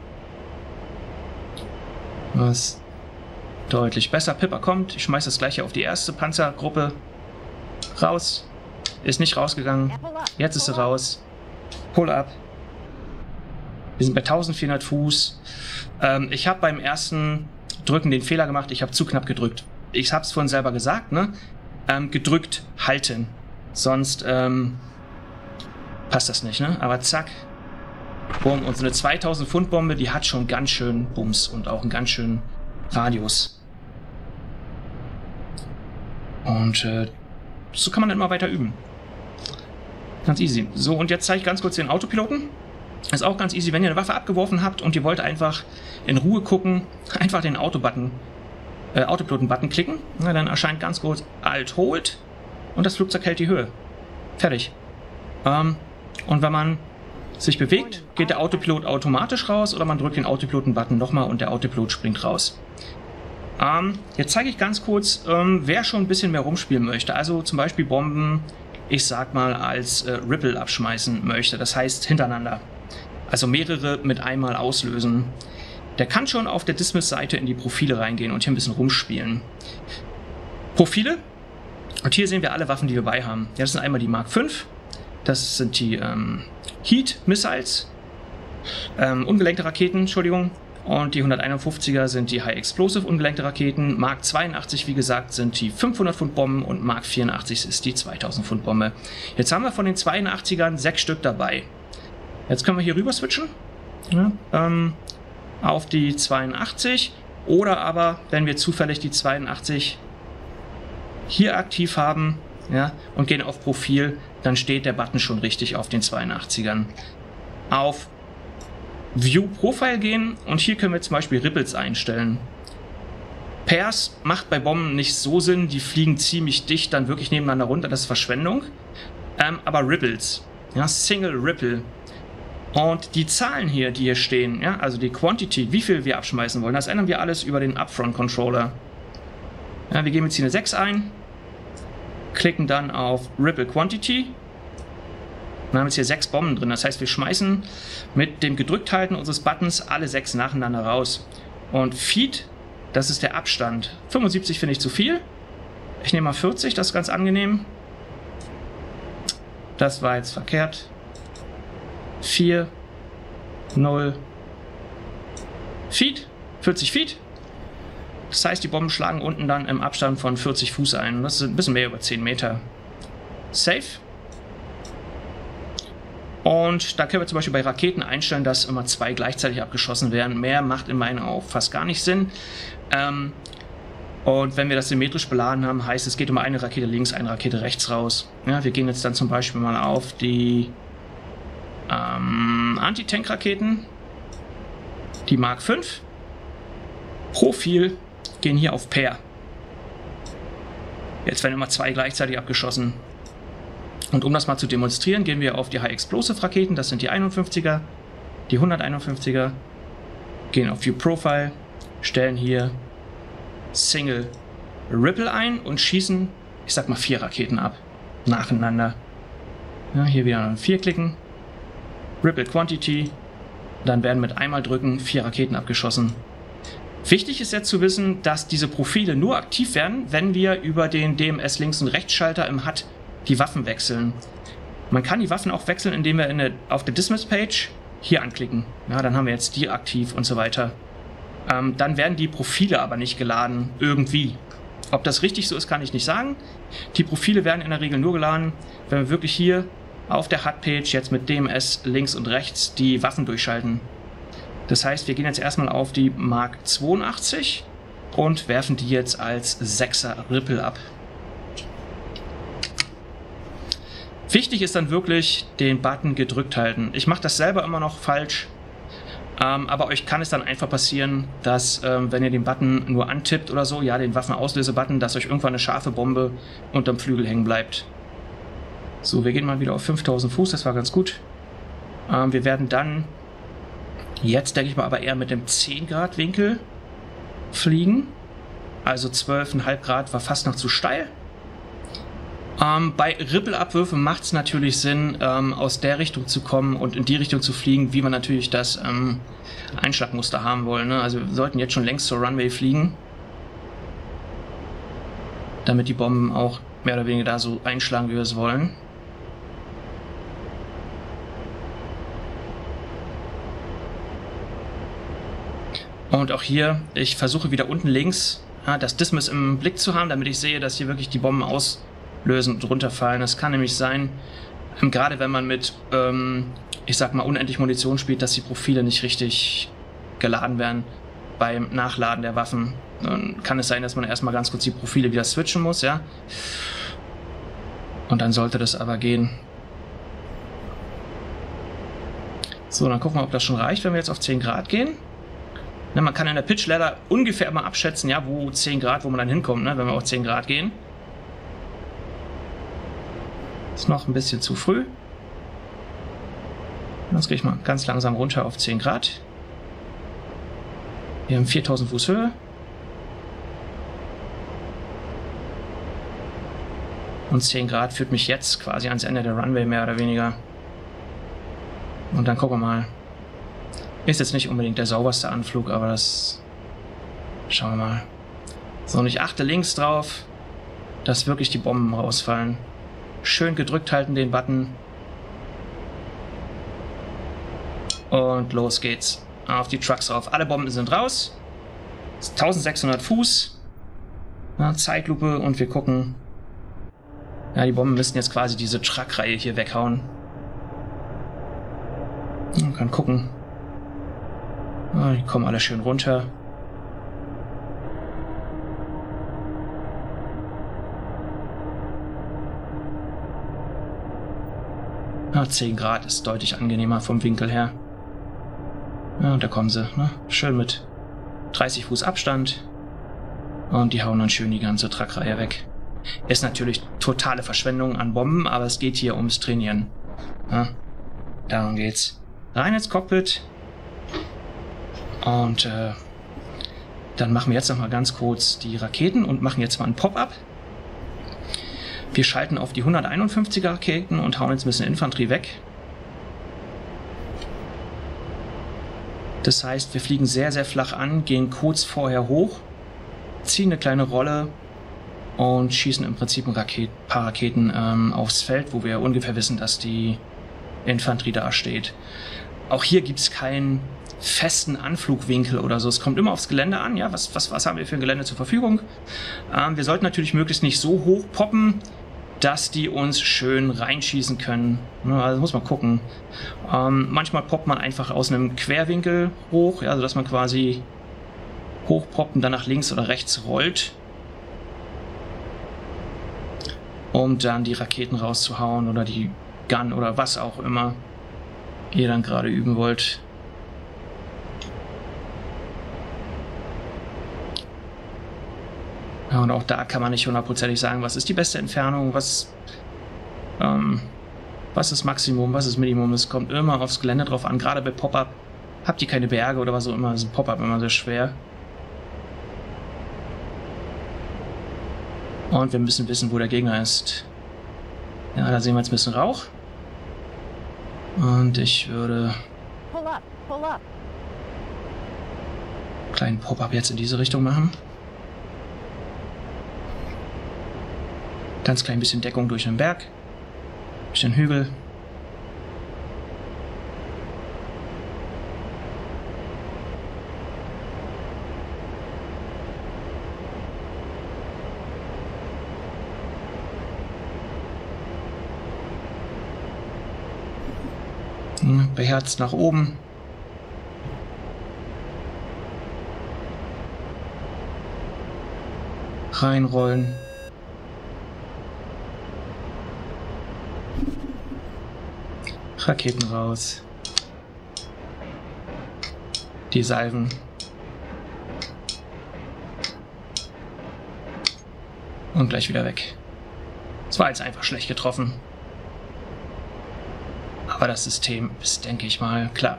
Was deutlich besser. Pipper kommt. Ich schmeiße das gleiche auf die erste Panzergruppe. Raus. Ist nicht rausgegangen. Jetzt ist sie raus. Pull up. Wir sind bei eintausendvierhundert Fuß. Ähm, ich habe beim ersten Drücken den Fehler gemacht. Ich habe zu knapp gedrückt. Ich habe es vorhin selber gesagt, ne? Ähm, gedrückt halten. Sonst ähm, passt das nicht, ne? Aber zack. Bumm. Und so eine zweitausend Pfund Bombe, die hat schon ganz schön Bums und auch einen ganz schönen Radius. Und äh, so kann man dann immer weiter üben. Ganz easy. So, und jetzt zeige ich ganz kurz den Autopiloten. Ist auch ganz easy, wenn ihr eine Waffe abgeworfen habt und ihr wollt einfach in Ruhe gucken, einfach den Auto-Button, äh, Autopiloten-Button klicken. Na, dann erscheint ganz kurz Alt Hold und das Flugzeug hält die Höhe. Fertig. Ähm, und wenn man sich bewegt, geht der Autopilot automatisch raus oder man drückt den Autopiloten-Button nochmal und der Autopilot springt raus. Ähm, jetzt zeige ich ganz kurz, ähm, wer schon ein bisschen mehr rumspielen möchte. Also zum Beispiel Bomben, ich sag mal, als äh, Ripple abschmeißen möchte. Das heißt hintereinander. Also mehrere mit einmal auslösen. Der kann schon auf der Dismiss-Seite in die Profile reingehen und hier ein bisschen rumspielen. Profile. Und hier sehen wir alle Waffen, die wir bei haben. Ja, das sind einmal die Mark fünf. Das sind die ähm, Heat Missiles. Ähm, ungelenkte Raketen, Entschuldigung. Und die hunderteinundfünfziger sind die High Explosive ungelenkte Raketen. Mark zweiundachtzig, wie gesagt, sind die fünfhundert Pfund Bomben und Mark vierundachtzig ist die zweitausend Pfund Bombe. Jetzt haben wir von den zweiundachtzigern sechs Stück dabei. Jetzt können wir hier rüber switchen, ja, ähm, auf die zweiundachtzig. Oder aber, wenn wir zufällig die zweiundachtzig hier aktiv haben, ja, und gehen auf Profil, dann steht der Button schon richtig auf den zweiundachtzigern. Auf View Profile gehen und hier können wir zum Beispiel Ripples einstellen. Pairs macht bei Bomben nicht so Sinn, die fliegen ziemlich dicht dann wirklich nebeneinander runter, das ist Verschwendung. Ähm, aber Ripples, ja, Single Ripple, Und die Zahlen hier, die hier stehen, ja, also die Quantity, wie viel wir abschmeißen wollen, das ändern wir alles über den Upfront-Controller. Ja, wir geben jetzt hier eine sechs ein, klicken dann auf Ripple Quantity. Dann haben wir jetzt hier sechs Bomben drin. Das heißt, wir schmeißen mit dem Gedrückthalten unseres Buttons alle sechs nacheinander raus. Und Feed, das ist der Abstand. fünfundsiebzig finde ich zu viel. Ich nehme mal vierzig, das ist ganz angenehm. Das war jetzt verkehrt. vier, null, Feet, vierzig Feet. Das heißt, die Bomben schlagen unten dann im Abstand von vierzig Fuß ein. Das ist ein bisschen mehr über zehn Meter. Safe. Und da können wir zum Beispiel bei Raketen einstellen, dass immer zwei gleichzeitig abgeschossen werden. Mehr macht in meinen Augen fast gar nicht Sinn. Ähm, und wenn wir das symmetrisch beladen haben, heißt es, geht immer eine Rakete links, eine Rakete rechts raus. Ja, wir gehen jetzt dann zum Beispiel mal auf die ähm, Anti-Tank-Raketen. Die Mark fünf. Profil gehen hier auf Pair. Jetzt werden immer zwei gleichzeitig abgeschossen. Und um das mal zu demonstrieren, gehen wir auf die High Explosive Raketen, das sind die einundfünfziger, die hunderteinundfünfziger, gehen auf View Profile, stellen hier Single Ripple ein und schießen, ich sag mal, vier Raketen ab, nacheinander. Ja, hier wieder an vier klicken, Ripple Quantity, dann werden mit einmal drücken vier Raketen abgeschossen. Wichtig ist jetzt zu wissen, dass diese Profile nur aktiv werden, wenn wir über den D M S Links- und Rechtsschalter im H U D die Waffen wechseln. Man kann die Waffen auch wechseln, indem wir in der, auf der Dismiss-Page hier anklicken. Ja, dann haben wir jetzt die aktiv und so weiter. Ähm, dann werden die Profile aber nicht geladen, irgendwie. Ob das richtig so ist, kann ich nicht sagen. Die Profile werden in der Regel nur geladen, wenn wir wirklich hier auf der H U D-Page jetzt mit D M S links und rechts die Waffen durchschalten. Das heißt, wir gehen jetzt erstmal auf die Mark zweiundachtzig und werfen die jetzt als sechser Ripple ab. Wichtig ist dann wirklich, den Button gedrückt halten. Ich mache das selber immer noch falsch, ähm, aber euch kann es dann einfach passieren, dass, ähm, wenn ihr den Button nur antippt oder so, ja, den Waffenauslöse-Button, dass euch irgendwann eine scharfe Bombe unterm Flügel hängen bleibt. So, wir gehen mal wieder auf fünftausend Fuß, das war ganz gut. Ähm, wir werden dann, jetzt denke ich mal, aber eher mit dem zehn Grad Winkel fliegen. Also zwölf Komma fünf Grad war fast noch zu steil. Ähm, bei Ripple-Abwürfen macht es natürlich Sinn, ähm, aus der Richtung zu kommen und in die Richtung zu fliegen, wie wir natürlich das ähm, Einschlagmuster haben wollen. Ne? Also wir sollten jetzt schon längst zur Runway fliegen, damit die Bomben auch mehr oder weniger da so einschlagen, wie wir es wollen. Und auch hier, ich versuche wieder unten links ja, das Dismiss im Blick zu haben, damit ich sehe, dass hier wirklich die Bomben aus lösen und runterfallen. Das kann nämlich sein, ähm, gerade wenn man mit, ähm, ich sag mal, unendlich Munition spielt, dass die Profile nicht richtig geladen werden beim Nachladen der Waffen. Dann kann es sein, dass man erstmal ganz kurz die Profile wieder switchen muss, ja. Und dann sollte das aber gehen. So, dann gucken wir, ob das schon reicht, wenn wir jetzt auf zehn Grad gehen. Ne, man kann in der Pitch Ladder ungefähr mal abschätzen, ja, wo zehn Grad, wo man dann hinkommt, ne, wenn wir auf zehn Grad gehen. Ist noch ein bisschen zu früh. Jetzt gehe ich mal ganz langsam runter auf zehn Grad. Wir haben viertausend Fuß Höhe. Und zehn Grad führt mich jetzt quasi ans Ende der Runway, mehr oder weniger. Und dann gucken wir mal. Ist jetzt nicht unbedingt der sauberste Anflug, aber das schauen wir mal. So, und ich achte links drauf, dass wirklich die Bomben rausfallen. Schön gedrückt halten den Button. Und los geht's. Auf die Trucks drauf. Alle Bomben sind raus. eintausendsechshundert Fuß. Ja, Zeitlupe und wir gucken. Ja, die Bomben müssten jetzt quasi diese Truckreihe hier weghauen. Man kann gucken. Ja, die kommen alle schön runter. Ja, zehn Grad ist deutlich angenehmer vom Winkel her. Ja, und da kommen sie. Ne? Schön mit dreißig Fuß Abstand. Und die hauen dann schön die ganze Truckreihe weg. Ist natürlich totale Verschwendung an Bomben, aber es geht hier ums Trainieren. Ja, darum geht's. rein ins Cockpit. Und äh, dann machen wir jetzt noch mal ganz kurz die Raketen und machen jetzt mal ein Pop-up. Wir schalten auf die hunderteinundfünfziger Raketen und hauen jetzt ein bisschen Infanterie weg. Das heißt, wir fliegen sehr, sehr flach an, gehen kurz vorher hoch, ziehen eine kleine Rolle und schießen im Prinzip ein Raket, paar Raketen ähm, aufs Feld, wo wir ungefähr wissen, dass die Infanterie da steht. Auch hier gibt es keinen festen Anflugwinkel oder so. Es kommt immer aufs Gelände an. Ja, was, was, was haben wir für ein Gelände zur Verfügung? Ähm, wir sollten natürlich möglichst nicht so hoch poppen, dass die uns schön reinschießen können. Also muss man gucken. Ähm, manchmal poppt man einfach aus einem Querwinkel hoch, ja, also dass man quasi hochpoppt und dann nach links oder rechts rollt, um dann die Raketen rauszuhauen oder die Gun oder was auch immer ihr dann gerade üben wollt. Ja, und auch da kann man nicht hundertprozentig sagen, was ist die beste Entfernung, was, ähm, was ist Maximum, was ist Minimum. Es kommt immer aufs Gelände drauf an. Gerade bei Pop-Up habt ihr keine Berge oder was auch immer, ist ein Pop-Up immer sehr schwer. Und wir müssen wissen, wo der Gegner ist. Ja, da sehen wir jetzt ein bisschen Rauch. Und ich würde Pull up, pull up. einen kleinen Pop-Up jetzt in diese Richtung machen. Ganz klein bisschen Deckung durch den Berg, durch den Hügel. Beherzt nach oben. Reinrollen. Raketen raus. Die Salven. Und gleich wieder weg. Es war jetzt einfach schlecht getroffen. Aber das System ist, denke ich mal, klar.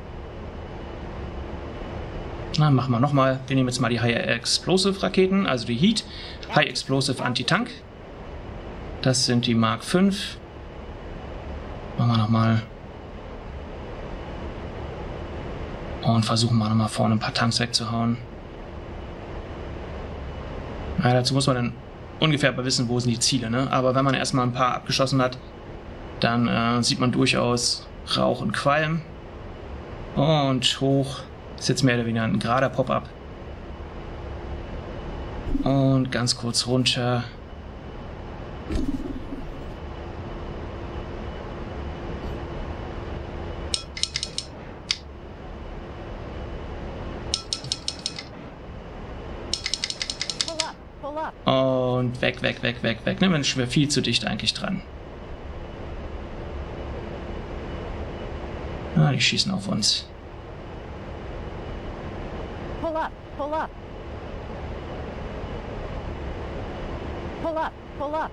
Na, machen wir nochmal. Wir nehmen jetzt mal die High Explosive Raketen, also die Heat. High Explosive Anti-Tank. Das sind die Mark fünf. Machen wir nochmal. Und versuchen wir nochmal vorne ein paar Tanks wegzuhauen. Ja, dazu muss man dann ungefähr mal wissen, wo sind die Ziele, ne? Aber wenn man erstmal ein paar abgeschossen hat, dann äh, sieht man durchaus Rauch und Qualm. Und hoch ist jetzt mehr oder weniger ein gerader Pop-Up. Und ganz kurz runter. Und weg, weg, weg, weg, weg. Ne, Mensch, wäre viel zu dicht eigentlich dran. Ah, die schießen auf uns. Pull up, pull up. Pull up, pull up.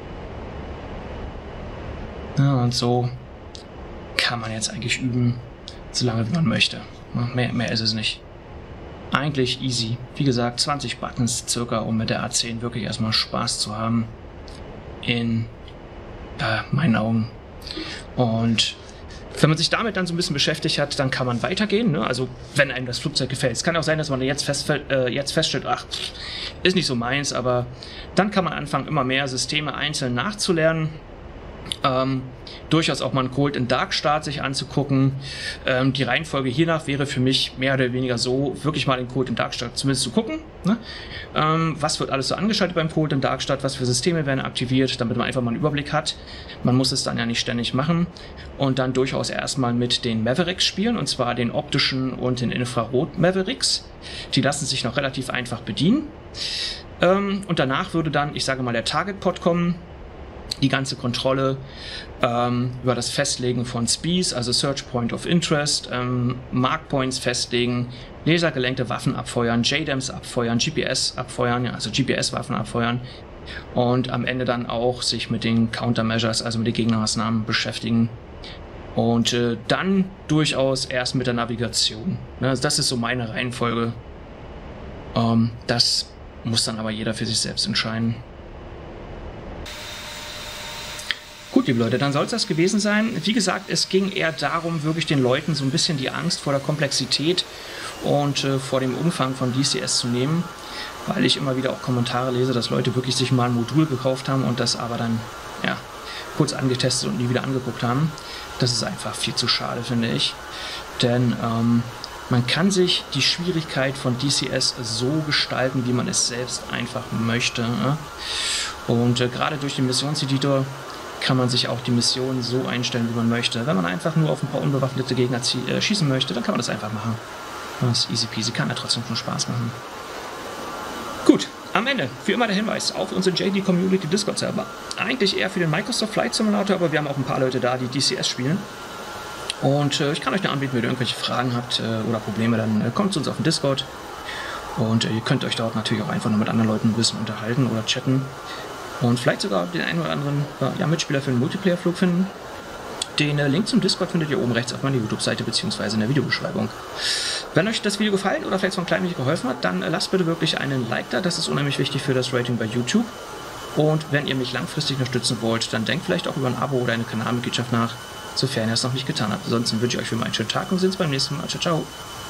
Ja, und so kann man jetzt eigentlich üben, solange wie man möchte. Mehr, mehr ist es nicht. Eigentlich easy. Wie gesagt, zwanzig Buttons circa, um mit der A zehn wirklich erstmal Spaß zu haben. In äh, meinen Augen. Und wenn man sich damit dann so ein bisschen beschäftigt hat, dann kann man weitergehen. Ne? Also, wenn einem das Flugzeug gefällt. Es kann auch sein, dass man jetzt, fest, äh, jetzt feststellt, ach, ist nicht so meins, aber dann kann man anfangen, immer mehr Systeme einzeln nachzulernen. Ähm, durchaus auch mal einen Cold and Dark Start sich anzugucken. Ähm, die Reihenfolge hiernach wäre für mich mehr oder weniger so, wirklich mal den Cold and Dark Start zumindest zu gucken. Ne? Ähm, was wird alles so angeschaltet beim Cold and Dark Start, was für Systeme werden aktiviert, damit man einfach mal einen Überblick hat. Man muss es dann ja nicht ständig machen. Und dann durchaus erstmal mit den Mavericks spielen, und zwar den optischen und den Infrarot-Mavericks. Die lassen sich noch relativ einfach bedienen. Ähm, und danach würde dann, ich sage mal, der Target-Pod kommen. Die ganze Kontrolle ähm, über das Festlegen von Spees, also Search Point of Interest, ähm, Mark Points festlegen, lasergelenkte Waffen abfeuern, J DAMs abfeuern, G P S abfeuern, ja, also G P S-Waffen abfeuern und am Ende dann auch sich mit den Countermeasures, also mit den Gegnermaßnahmen beschäftigen Und äh, dann durchaus erst mit der Navigation. Ne? Das ist so meine Reihenfolge. Ähm, das muss dann aber jeder für sich selbst entscheiden. Gut, liebe Leute, dann soll es das gewesen sein. Wie gesagt, es ging eher darum, wirklich den Leuten so ein bisschen die Angst vor der Komplexität und äh, vor dem Umfang von D C S zu nehmen, weil ich immer wieder auch Kommentare lese, dass Leute wirklich sich mal ein Modul gekauft haben und das aber dann, ja, kurz angetestet und nie wieder angeguckt haben. Das ist einfach viel zu schade, finde ich. Denn ähm, man kann sich die Schwierigkeit von D C S so gestalten, wie man es selbst einfach möchte. Ne? Und äh, gerade durch den Missionseditor kann man sich auch die Mission so einstellen, wie man möchte. Wenn man einfach nur auf ein paar unbewaffnete Gegner äh, schießen möchte, dann kann man das einfach machen. Das ist easy peasy, kann ja trotzdem schon Spaß machen. Gut, am Ende, wie immer der Hinweis auf unseren J D Community Discord Server. Eigentlich eher für den Microsoft Flight Simulator, aber wir haben auch ein paar Leute da, die D C S spielen. Und äh, ich kann euch nur anbieten, wenn ihr irgendwelche Fragen habt äh, oder Probleme, dann äh, kommt zu uns auf den Discord. Und äh, ihr könnt euch dort natürlich auch einfach nur mit anderen Leuten ein bisschen unterhalten oder chatten. Und vielleicht sogar den einen oder anderen ja, Mitspieler für einen Multiplayer-Flug finden. Den äh, Link zum Discord findet ihr oben rechts auf meiner YouTube-Seite bzw. in der Videobeschreibung. Wenn euch das Video gefallen oder vielleicht so ein klein wenig geholfen hat, dann äh, lasst bitte wirklich einen Like da. Das ist unheimlich wichtig für das Rating bei YouTube. Und wenn ihr mich langfristig unterstützen wollt, dann denkt vielleicht auch über ein Abo oder eine Kanalmitgliedschaft nach, sofern ihr es noch nicht getan habt. Ansonsten wünsche ich euch für einen schönen Tag und wir sehen uns beim nächsten Mal. Ciao, ciao.